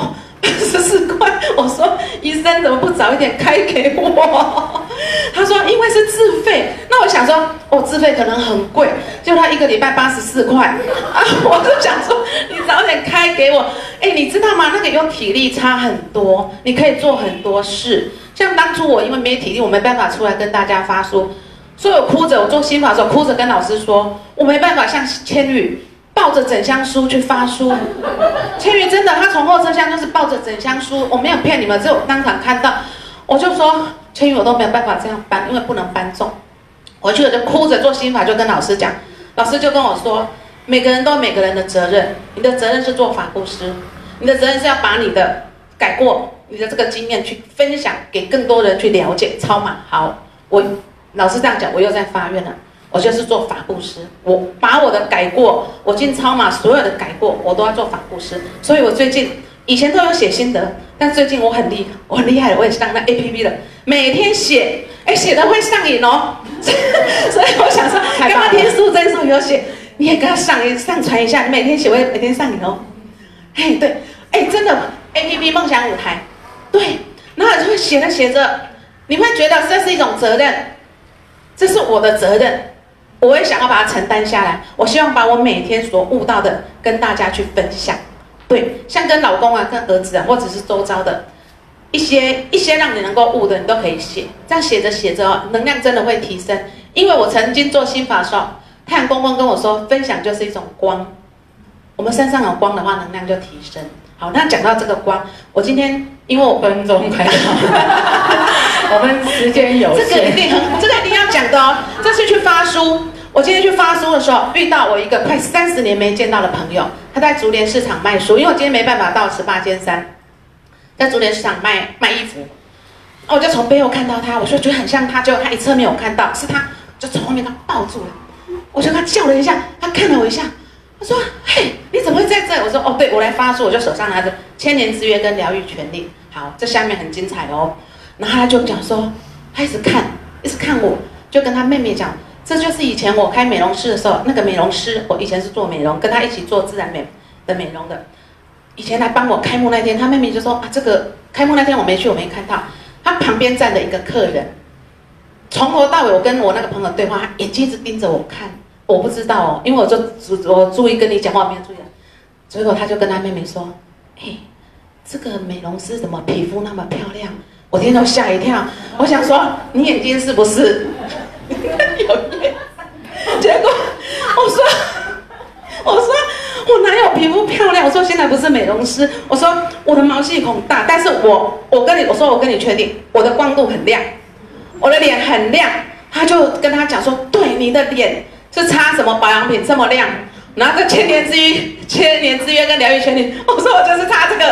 24块。我说医生怎么不早一点开给我？他说因为是自费。那我想说，自费可能很贵，就他1个礼拜84块啊！我就想说，你早点开给我。你知道吗？那个有体力差很多，你可以做很多事。像当初我因为没体力，我没办法出来跟大家发书，所以我哭着，我做心法的时候哭着跟老师说，我没办法像千羽抱着整箱书去发书。千羽真的，他从后车厢就是抱着整箱书，我没有骗你们，只有当场看到。我就说，千羽我都没有办法这样搬，因为不能搬重。回去我就哭着做心法，就跟老师讲，老师就跟我说，每个人都有每个人的责任，你的责任是做法布施，你的责任是要把你的改过，你的这个经验去分享给更多人去了解超马。好，我老师这样讲，我又在发愿了。我就是做法布施，我把我的改过，我进超马所有的改过，我都要做法布施。所以我最近以前都有写心得，但最近我很厉害了，我也上那 APP 了，每天写，写的会上瘾哦。所以我想说，干嘛听素贞书有写，你也给他上传一下，你每天写，我也每天上瘾哦。对，真的 APP 梦想舞台，对，然后就会写着写着，你会觉得这是一种责任，这是我的责任。我也想要把它承担下来，我希望把我每天所悟到的跟大家去分享。对，像跟老公啊、跟儿子啊，或者是周遭的一些让你能够悟的，你都可以写。这样写着写着哦，能量真的会提升。因为我曾经做心法的时候，太阳公公跟我说，分享就是一种光，我们身上有光的话，能量就提升。好，那讲到这个光，我今天因为我分钟快到，我们时间有限， 这个一定要讲的哦。这次去发书，我今天去发书的时候，遇到我一个快30年没见到的朋友，他在竹联市场卖书，因为我今天没办法到18间山，在竹联市场卖衣服，我就从背后看到他，我就觉得很像他，结果他一侧没有看到，是他就从后面他抱住了，我就跟他叫了一下，他看了我一下。他说：“嘿，你怎么会在这？”我说：“哦，对，我来发书，我就手上拿着《千年之约》跟《疗愈权利》。好，这下面很精彩哦。”然后他就讲说，他一直看我，就跟他妹妹讲，这就是以前我开美容室的时候，那个美容师，我以前是做美容，跟他一起做自然美的美容的。以前来帮我开幕那天，他妹妹就说：“啊，这个开幕那天我没去，我没看到。”他旁边站的一个客人，从头到尾我跟我那个朋友对话，他眼睛一直盯着我看。我不知道哦，因为我注意跟你讲话，没有注意。结果他就跟他妹妹说：“这个美容师怎么皮肤那么漂亮？”我听到吓一跳，我想说你眼睛是不是有眼？结果我说我哪有皮肤漂亮？我说现在不是美容师，我说我的毛细孔大，但是我跟你确定，我的光度很亮，我的脸很亮。他就跟他讲说：“对，你的脸。”是擦什么保养品这么亮？然后这千年之约跟疗愈权利，我说我就是擦这个。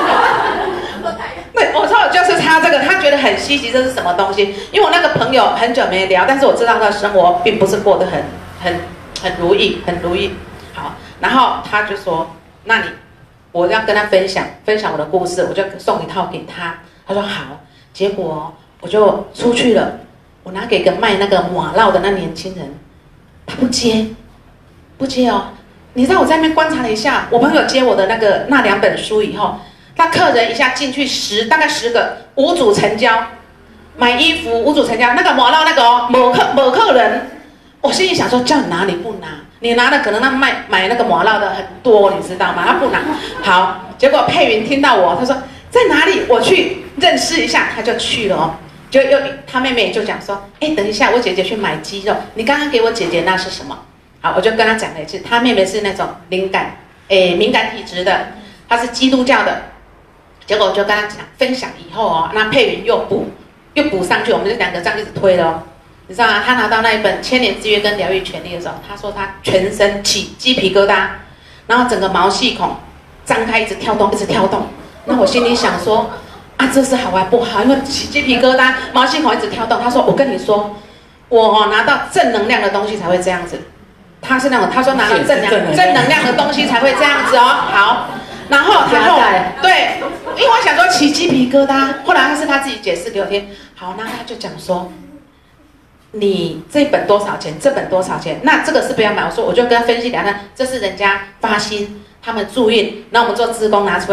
对，我说我就是擦这个。他觉得很稀奇，这是什么东西？因为我那个朋友很久没聊，但是我知道他的生活并不是过得很如意，很如意。好，然后他就说：“那我要跟他分享我的故事，我就送一套给他。”他说好。结果我就出去了，我拿给一个卖那个马烙的那年轻人。他不接哦。你知道我在那边观察了一下，我朋友接我的那2本书以后，他客人一下进去大概10个，5组成交，买衣服5组成交，那个马烙那个哦，某客人，我心里想说叫你拿你不拿，你拿的可能买那个马烙的很多，你知道吗？他不拿。好，结果佩云听到我，他说在哪里？我去认识一下，他就去了哦。就他妹妹就讲说，等一下，我姐姐去买鸡肉，你刚刚给我姐姐那是什么？好，我就跟他讲了一次，他妹妹是那种敏感体质的，她是基督教的。结果我就跟他讲分享以后哦，那佩云又补上去，我们就2个这样一直推了哦。你知道吗？他拿到那一本《千年之约》跟《疗愈权利》的时候，他说他全身起鸡皮疙瘩，然后整个毛细孔张开，一直跳动。那我心里想说。这是好还不好？因为起鸡皮疙瘩，毛细孔一直跳动。他说：“我跟你说，我拿到正能量的东西才会这样子。”他是那种，他说拿到正能量的东西才会这样子哦。好，然后对，因为我想说起鸡皮疙瘩，后来是他自己解释给我听。好，那他就讲说，你这本多少钱？这本多少钱？那这个是不要买。我说我就跟他分析给他看，这是人家发心。他们助印，然后我们做志工拿出来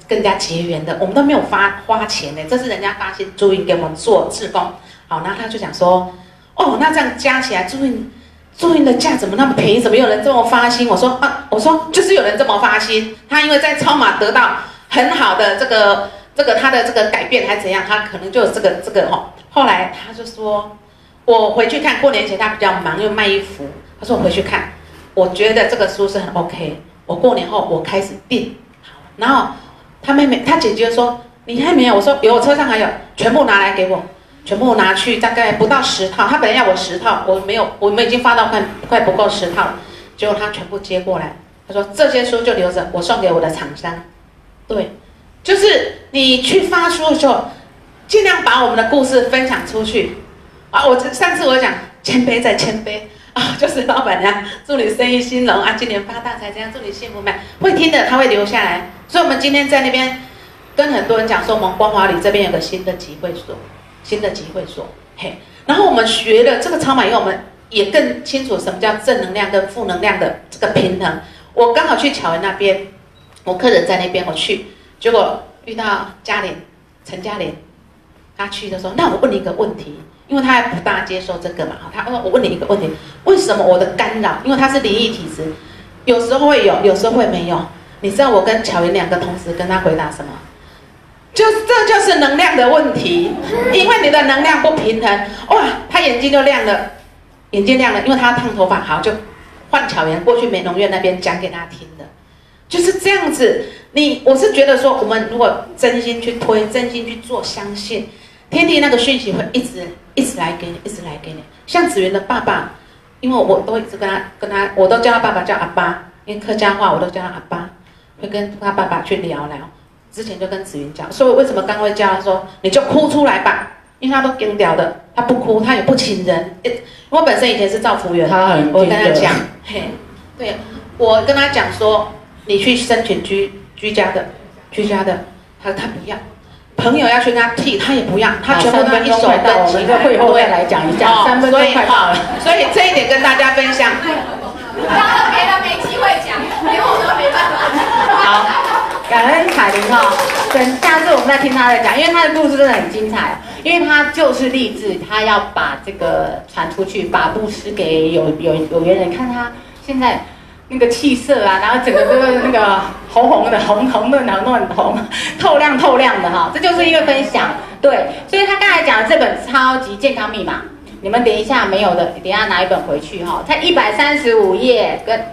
更加结缘的，我们都没有花钱呢，这是人家发心助印给我们做志工。好，然后他就讲说，哦，那这样加起来助印的价怎么那么便宜？怎么有人这么发心？我说就是有人这么发心，他因为在超马得到很好的这个他的这个改变还怎样，他可能就有这个哈。后来他就说，我回去看，过年前他比较忙，又卖衣服，他说我回去看，我觉得这个书是很 OK， 我过年后我开始订，然后他姐姐说你还没有，我说有，我车上还有，全部拿来给我。全部拿去，大概不到10套。他本来要我10套，我没有，我们已经发到快不够10套了。结果他全部接过来，他说这些书就留着，我送给我的厂商。对，就是你去发书的时候，尽量把我们的故事分享出去。啊，上次我讲谦卑再谦卑啊，就是老板娘祝你生意兴隆啊，今年发大财，这样祝你幸福美。会听的他会留下来。所以我们今天在那边跟很多人讲说，我们光华里这边有个新的集会所，嘿，然后我们学了这个超马以后，我们也更清楚什么叫正能量跟负能量的这个平衡。我刚好去巧园那边，我客人在那边，我去，结果遇到陈嘉玲，他去的时候，那我问你一个问题，因为他还不大接受这个嘛，他说我问你一个问题，为什么我的干扰，因为他是灵异体质，有时候会有，有时候会没有，你知道我跟巧园2个同时跟他回答什么？这就是能量的问题，因为你的能量不平衡，哇，他眼睛就亮了，因为他烫头发，好就换巧园过去美容院那边讲给他听的，就是这样子。我是觉得说，我们如果真心去推，真心去做，相信天地那个讯息会一直来给你，像子源的爸爸，因为我都一直跟他，我都叫他爸爸叫阿爸，因为客家话我都叫他阿爸，会跟他爸爸去聊。之前就跟子云讲，所以为什么刚会叫他说你就哭出来吧，因为他都顶掉的，他不哭，他也不请人。我本身以前是照服员，我跟他讲，嘿，对，我跟他讲说，你去申请居家的，他不要，朋友要去跟他替，他也不要，他全部都一手登记。我们的会后再来讲一下，3分钟快到了，所以这一点跟大家分享。 别的没机会讲，连我都没办法。 好。感恩彩玲哈，下次我们再听她的讲，因为她的故事真的很精彩，因为她就是立志，她要把这个传出去，把布施给有缘人。看她现在那个气色啊，然后整个都是那个红的，红很红，透亮的哈，这就是一个分享。对，所以她刚才讲的这本超级健康密码，你们等一下没有的，等一下拿一本回去哈，在135页跟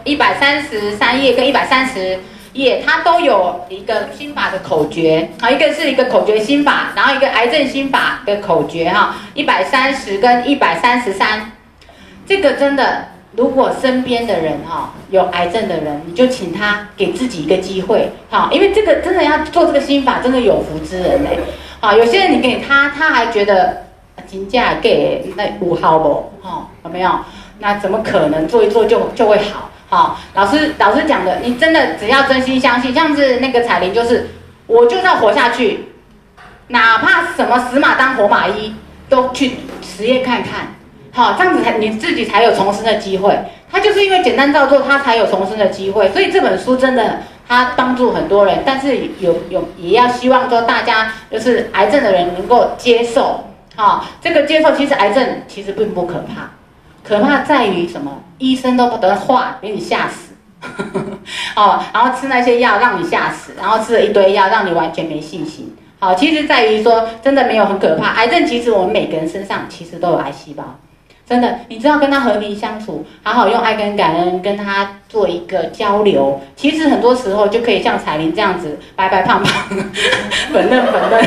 133页跟130。它都有一个心法的口诀，一个是一个口诀心法，然后一个癌症心法的口诀哈，130跟133，这个真的，如果身边的人哈有癌症的人，你就请他给自己一个机会哈，因为这个真的要做这个心法，真的有福之人嘞，好，有些人你给他还觉得金价给那5毫不，有没有？那怎么可能做一做就会好？好，老师讲的，你真的只要真心相信，像是那个彩玲，就是我就要活下去，哪怕什么死马当活马医，都去实验看看，好，这样子你自己才有重生的机会。他就是因为简单照做，他才有重生的机会。所以这本书真的，它帮助很多人，但是也要希望说大家就是癌症的人能够接受，好，这个接受其实癌症其实并不可怕。可怕在于什么？医生都不得话给你吓死，然后吃那些药让你吓死，然后吃了一堆药让你完全没信心。好，其实在于说真的没有很可怕。癌症其实我们每个人身上其实都有癌细胞，真的，你知道跟他和平相处，好好用爱跟感恩跟他做一个交流，其实很多时候就可以像彩玲这样子白白胖胖，粉嫩，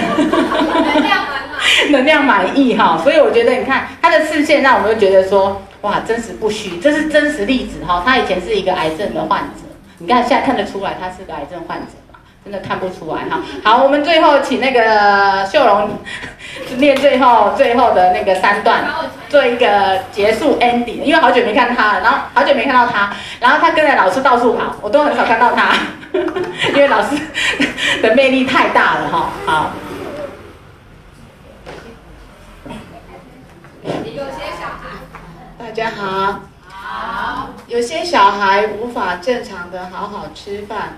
能量满溢哈。所以我觉得你看他的视线，让我们就觉得说，哇，真实不虚，这是真实例子哈。他以前是一个癌症的患者，你看现在看得出来他是个癌症患者嘛，真的看不出来哈。好，我们最后请那个秀荣念最后的那个3段，做一个结束 ending。因为好久没看他了，然后好久没看到他，然后他跟着老师到处跑，我都很少看到他，因为老师的魅力太大了哈。好。 大家好。有些小孩无法正常的好好吃饭，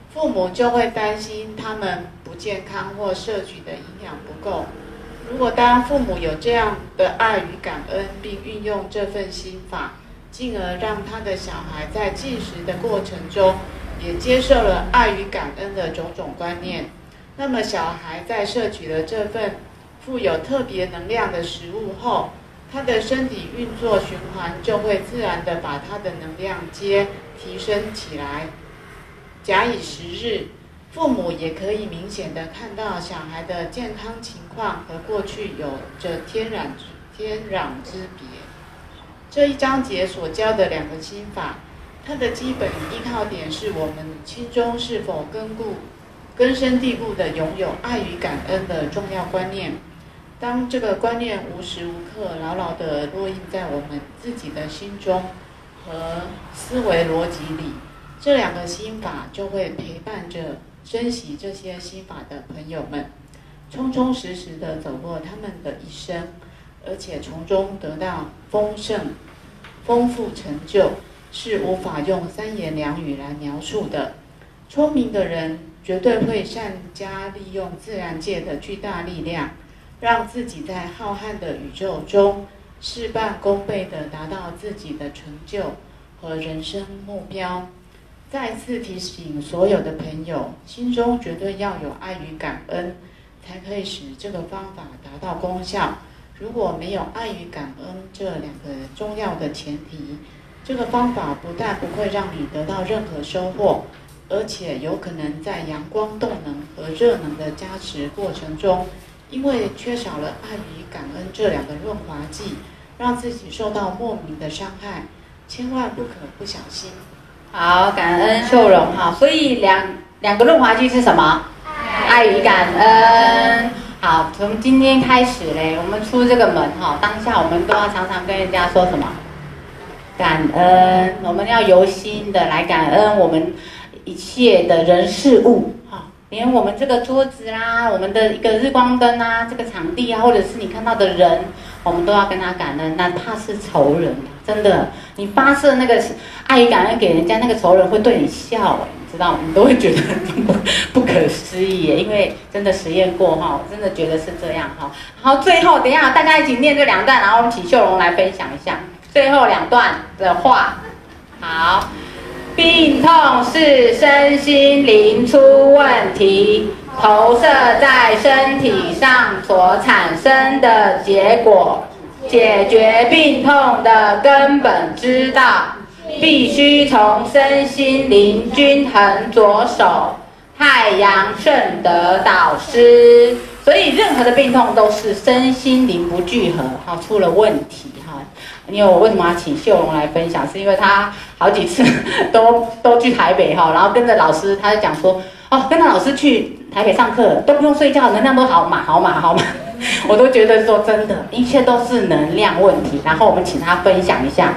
父母就会担心他们不健康或摄取的营养不够。如果当父母有这样的爱与感恩，并运用这份心法，进而让他的小孩在进食的过程中也接受了爱与感恩的种种观念，那么小孩在摄取了这份富有特别能量的食物后，他的身体运作循环就会自然地把他的能量阶提升起来。假以时日，父母也可以明显地看到小孩的健康情况和过去有着天壤之别。这一章节所教的两个心法，它的基本依靠点是我们心中是否根深蒂固地拥有爱与感恩的重要观念。当这个观念无时无刻牢牢地落印在我们自己的心中和思维逻辑里，这两个心法就会陪伴着珍惜这些心法的朋友们，充充实实地走过他们的一生，而且从中得到丰富成就，是无法用三言两语来描述的。聪明的人绝对会善加利用自然界的巨大力量，让自己在浩瀚的宇宙中事半功倍地达到自己的成就和人生目标。再次提醒所有的朋友，心中绝对要有爱与感恩，才可以使这个方法达到功效。如果没有爱与感恩这两个重要的前提，这个方法不但不会让你得到任何收获，而且有可能在阳光动能和热能的加持过程中，因为缺少了爱与感恩这两个润滑剂，让自己受到莫名的伤害，千万不可不小心。 好，感恩秀荣哈。所以两个润滑剂是什么？爱与感恩。好，从今天开始嘞，我们出这个门哈，当下我们都要常常跟人家说什么？感恩，我们要由心的来感恩我们一切的人事物哈，连我们这个桌子啦，我们的一个日光灯啊，这个场地啊，或者是你看到的人，我们都要跟他感恩。哪怕是仇人，真的，你发射那个爱与感恩给人家，那个仇人会对你笑，你知道吗？你都会觉得不可思议耶，因为真的实验过哈，真的觉得是这样哈。好，最后等一下大家一起念这两段，然后我们请秀荣来分享一下最后两段的话。好，病痛是身心灵出问题，投射在身体上所产生的结果。解决病痛的根本之道，必须从身心灵均衡着手。太阳圣德导师，所以任何的病痛都是身心灵不聚合，好出了问题哈。因为我为什么要请秀荣来分享，是因为他好几次都去台北哈，然后跟着老师，他就讲说，哦，跟着老师去台北上课都不用睡觉，能量都好满。我都觉得说真的，一切都是能量问题。然后我们请他分享一下。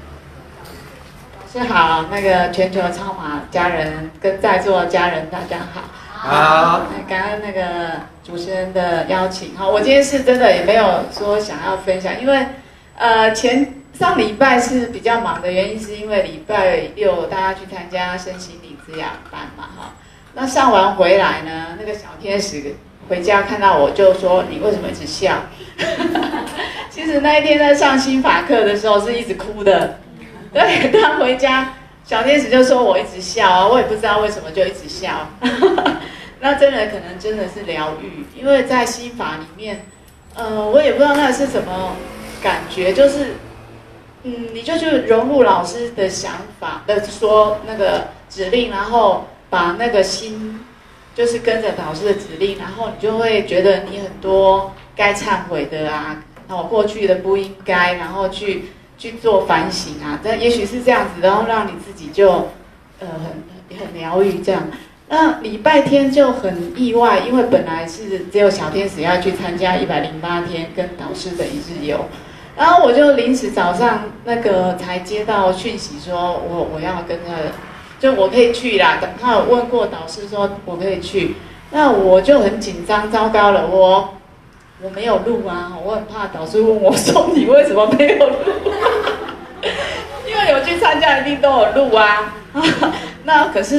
老师好，那个全球超马家人跟在座的家人大家好。 好， 感恩那个主持人的邀请。好，我今天是真的也没有说想要分享，因为上礼拜是比较忙的原因，是因为礼拜六大家去参加身心灵滋养班嘛哈。那上完回来呢，那个小天使回家看到我就说：“你为什么一直笑？”其实那一天在上心法课的时候是一直哭的。对，他回家，小天使就说我一直笑啊，我也不知道为什么就一直笑。那真的可能真的是疗愈，因为在心法里面，我也不知道那是什么感觉，就是你就去融入老师的想法的说那个指令，然后把那个心就是跟着导师的指令，然后你就会觉得你很多该忏悔的啊，然后过去的不应该，然后去做反省啊，但也许是这样子，然后让你自己就很疗愈这样。那礼拜天就很意外，因为本来是只有小天使要去参加108天跟导师的一日游，然后我就临时早上那个才接到讯息说我要跟他，就我可以去啦。他有问过导师说我可以去，那我就很紧张，糟糕了，我没有录啊，我很怕导师问我说你为什么没有录？因为有去参加一定都有录啊。那可是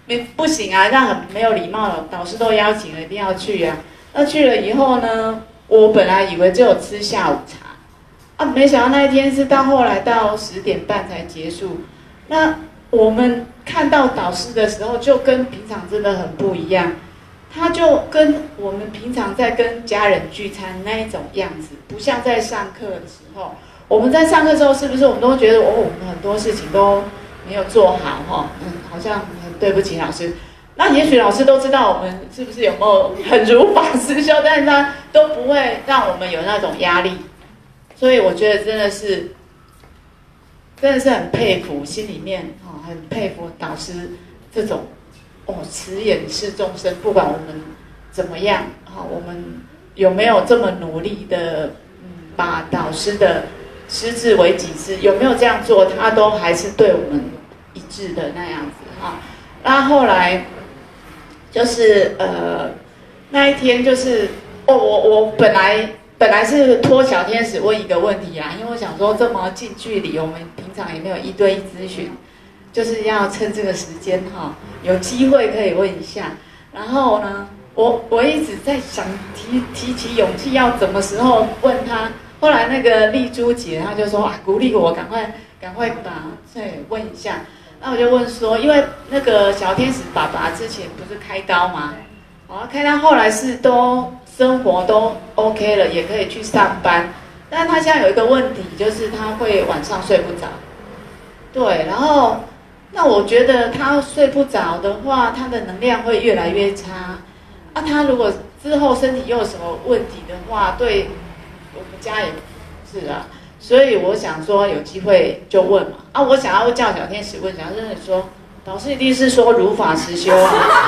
不行啊，这样很没有礼貌了。导师都邀请了，一定要去啊。那去了以后呢，我本来以为只有吃下午茶，啊，没想到那一天是到后来到10点半才结束。那我们看到导师的时候，就跟平常真的很不一样。他就跟我们平常在跟家人聚餐那一种样子，不像在上课的时候。我们在上课的时候，是不是我们都觉得我们很多事情都没有做好哈？好像很对不起老师。那也许老师都知道我们是不是有没有很如法师修，但是他都不会让我们有那种压力。所以我觉得真的是很佩服，心里面很佩服导师这种慈眼视众生，不管我们怎么样我们有没有这么努力的把导师的师志为己知，有没有这样做，他都还是对我们一致的那样子那后来就是那一天就是我本来是托小天使问一个问题因为我想说这么近距离，我们平常也没有1对1咨询，就是要趁这个时间有机会可以问一下。然后呢，我一直在想提起勇气要怎么时候问他。后来那个丽珠姐她就说鼓励我赶快问一下。那我就问说，因为那个小天使爸爸之前不是开刀吗？开刀后来是都生活都 OK 了，也可以去上班。但是他现在有一个问题，就是他会晚上睡不着。对，然后那我觉得他睡不着的话，他的能量会越来越差。他如果之后身体又有什么问题的话，对我们家也是啊。所以我想说有机会就问嘛。我想要叫小天使问，小天使说，老师一定是说如法实修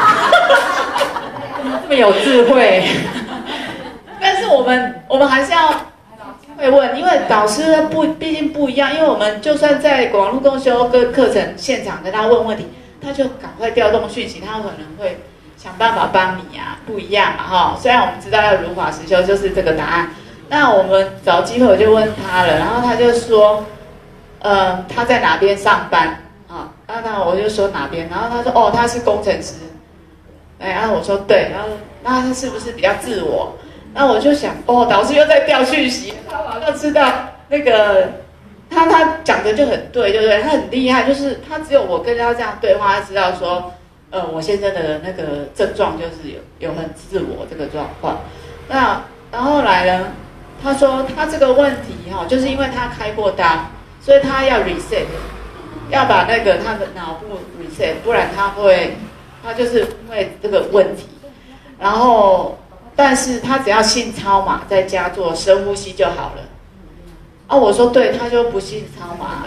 这么有智慧。但是我们还是要会问，因为导师毕竟不一样，因为我们就算在网络共修跟课程现场跟他问问题，他就赶快调动讯息，他可能会想办法帮你不一样嘛虽然我们知道要如法实修就是这个答案，那我们找机会我就问他了，然后他就说，他在哪边上班那我就说哪边，然后他说他是工程师，然后我说对，然后那他是不是比较自我？那我就想导师又在调讯息，他好像知道那个他讲的就很对，对不对？他很厉害，就是他只有我跟他这样对话，他知道说我先生的那个症状就是有很自我这个状况。那然后后来呢，他说他这个问题就是因为他开过刀，所以他要 reset， 要把那个他的脑部 reset， 不然他就是因为这个问题。然后但是他只要信超码，在家做深呼吸就好了。我说对，他就不信超码，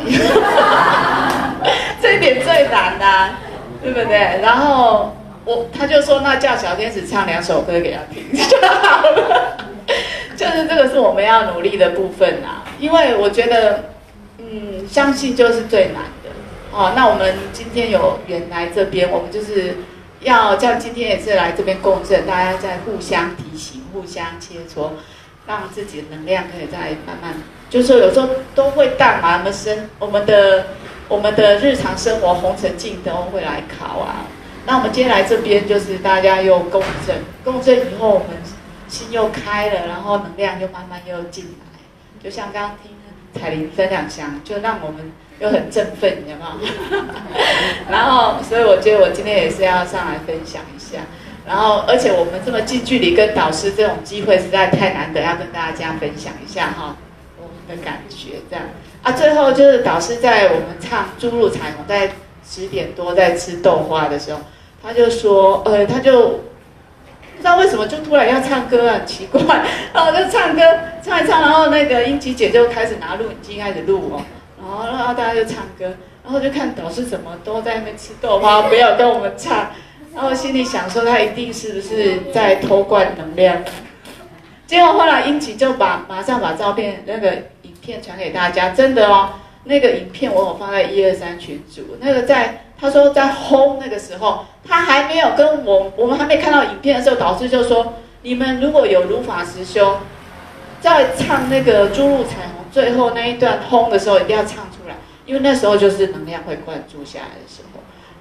这一点最难的对不对？然后他就说，那叫小天使唱2首歌给他听就好了。就是这个是我们要努力的部分因为我觉得，相信就是最难的。那我们今天有缘来这边，我们就是要像今天也是来这边共振，大家在互相提醒、互相切磋，让自己的能量可以再慢慢，就是说有时候都会淡嘛，我们的日常生活红尘尽都会来考那我们今天来这边就是大家又共振以后，我们心又开了，然后能量又慢慢又进来，就像刚刚听彩玲分享就让我们又很振奋，有没有？然后，所以我觉得我今天也是要上来分享一下。然后，而且我们这么近距离跟导师这种机会实在太难得，要跟大家分享一下我们的感觉这样。最后就是导师在我们唱《注入彩虹》在10点多在吃豆花的时候，他就说，他就不知道为什么就突然要唱歌很奇怪，然后就唱歌唱一唱，然后那个英吉姐就开始拿录影机开始录然后大家就唱歌，然后就看导师怎么都在那边吃豆花，不要跟我们唱，然后心里想说他一定是不是在偷灌能量。结果后来英吉就马上把照片那个影片传给大家，真的那个影片我有放在123群组，那个他说在轰那个时候，他还没有跟我们还没看到影片的时候，导师就说你们如果有如法实修，在唱那个注入彩虹最后那一段轰的时候一定要唱出来，因为那时候就是能量会灌注下来的时候。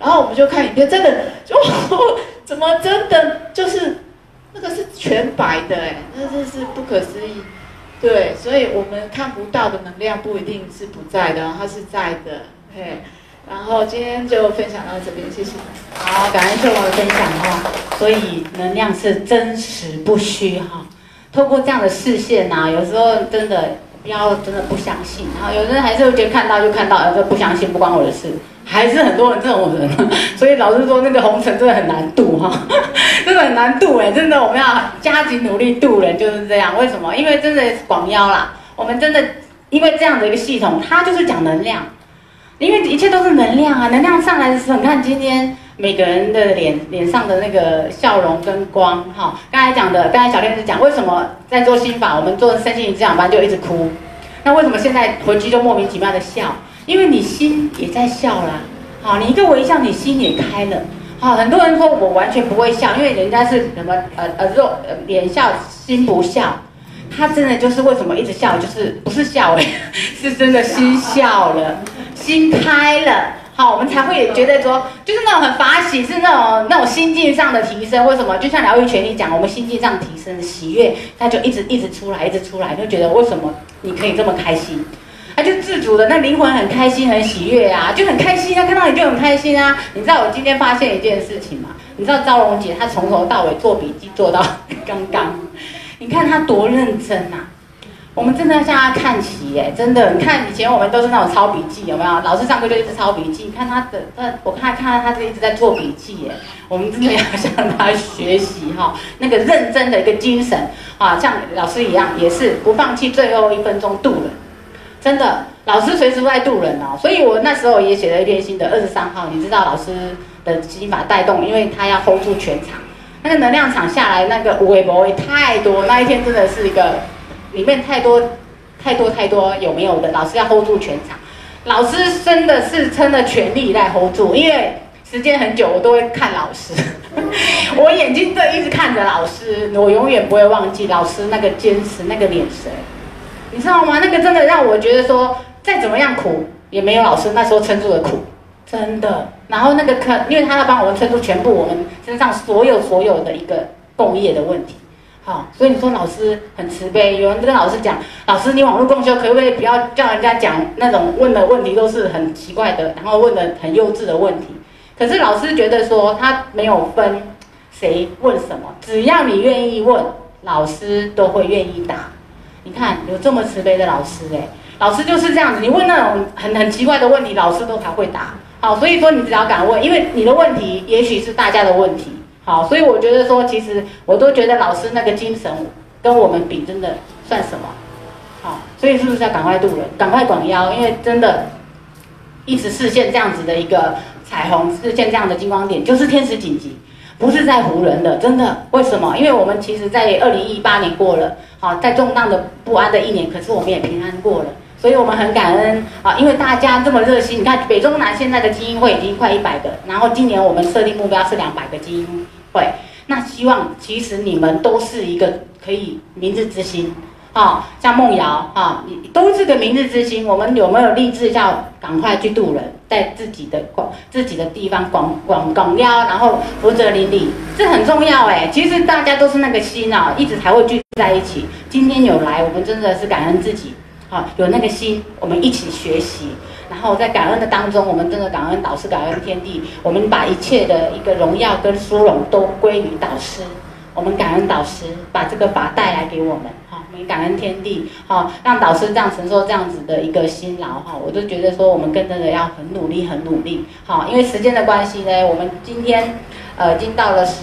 然后我们就看影片，真的就怎么真的就是那个是全白的哎，那真是不可思议。对，所以我们看不到的能量不一定是不在的，它是在的。嘿，然后今天就分享到这边，谢谢。 好，感恩秀荣的分享哈。所以能量是真实不虚哈。透过这样的视线啊，有时候真的不要真的不相信，然后有人还是会觉得看到就看到，有时候不相信不关我的事，还是很多人这种人。所以老师说那个红尘真的很难度哈，真的很难度哎，真的我们要加紧努力度人就是这样。为什么？因为真的广邀啦，我们真的因为这样的一个系统，它就是讲能量。因为一切都是能量啊，能量上来的时候，你看今天每个人的脸上的那个笑容跟光，哈，刚才小天使讲，为什么在做心法，我们做身心灵滋养班就一直哭，那为什么现在回去就莫名其妙的笑？因为你心也在笑啦，好，你一个微笑，你心也开了，好，很多人说我完全不会笑，因为人家是什么脸笑心不笑。他真的就是为什么一直笑，就是不是笑哎，是真的心笑了，心开了，好，我们才会觉得说，就是那种很法喜，是那种心境上的提升。为什么？就像疗愈权利讲，我们心境上提升，喜悦，它就一直出来，就觉得为什么你可以这么开心？他就自主的，那灵魂很开心，很喜悦啊，就很开心啊，看到你就很开心啊。你知道我今天发现一件事情吗？你知道昭荣姐她从头到尾做笔记做到刚刚。你看他多认真呐、我们真的要向他看齐耶，真的。你看以前我们都是那种抄笔记，有没有？老师上课就一直抄笔记。你看我看他一直在做笔记耶。我们真的要向他学习哈，那个认真的一个精神啊，像老师一样，也是不放弃最后1分钟度人。真的，老师随时都在度人哦。所以我那时候也写了一篇新的23号，你知道老师的心法带动，因为他要 hold 住全场。那个能量场下来，那个无为不为太多，那一天真的是一个里面太多有没有的，老师要 hold 住全场。老师真的是撑了全力来 hold 住，因为时间很久，我都会看老师，我眼睛对一直看着老师，我永远不会忘记老师那个坚持那个眼神，你知道吗？那个真的让我觉得说，再怎么样苦也没有老师那时候撑住的苦。真的，然后那个因为他要帮我们撑住全部我们身上所有的一个共业的问题，好，所以你说老师很慈悲，有人跟老师讲，老师你网络共修可不可以不要叫人家讲那种问的问题都是很奇怪的，然后问的很幼稚的问题，可是老师觉得说他没有分谁问什么，只要你愿意问，老师都会愿意答。你看有这么慈悲的老师哎，老师就是这样子，你问那种很奇怪的问题，老师都还会答。好，所以说你只要敢问，因为你的问题也许是大家的问题。好，所以我觉得说，其实我都觉得老师那个精神跟我们比，真的算什么？好，所以是不是要赶快度人，赶快广邀？因为真的，一直视线这样子的一个彩虹，视线这样的金光点，就是天使紧急，不是在唬人的，真的。为什么？因为我们其实在2018年过了，好，在动荡的不安的一年，可是我们也平安过了。所以我们很感恩啊，因为大家这么热心。你看北中南现在的基金会已经快100个，然后今年我们设定目标是200个基金会。那希望其实你们都是一个可以明日之星啊，像梦瑶啊，都是个明日之星。我们有没有立志要赶快去度人，在自己的地方广邀，然后福泽邻里，这很重要哎。其实大家都是那个心啊，一直才会聚在一起。今天有来，我们真的是感恩自己。好，有那个心，我们一起学习，然后在感恩的当中，我们真的感恩导师，感恩天地，我们把一切的一个荣耀跟殊荣都归于导师，我们感恩导师把这个法带来给我们，好，我们感恩天地，好，让导师这样承受这样子的一个辛劳，哈，我就觉得说我们更真的要很努力，好，因为时间的关系呢，我们今天已经到了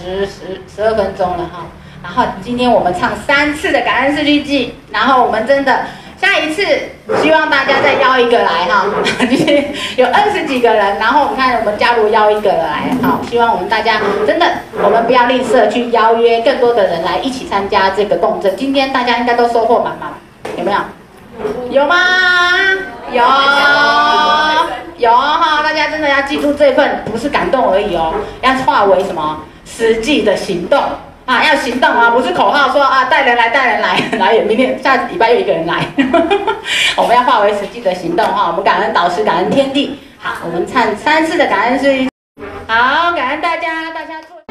12分钟了哈，然后今天我们唱3次的感恩四句偈，然后我们真的。下一次希望大家再邀一个来哈，今天有20几个人，然后我们看我们加入邀一个来，好，希望我们大家真的，我们不要吝啬去邀约更多的人来一起参加这个共振。今天大家应该都收获满满，有没有？有吗？有哈，大家真的要记住这份，不是感动而已哦，要化为什么实际的行动。啊，要行动啊，不是口号说啊，带人来，明天下礼拜又一个人来，我们要化为实际的行动哈。我们感恩导师，感恩天地。好，我们唱3次的感恩是。 好，感恩大家，大家做。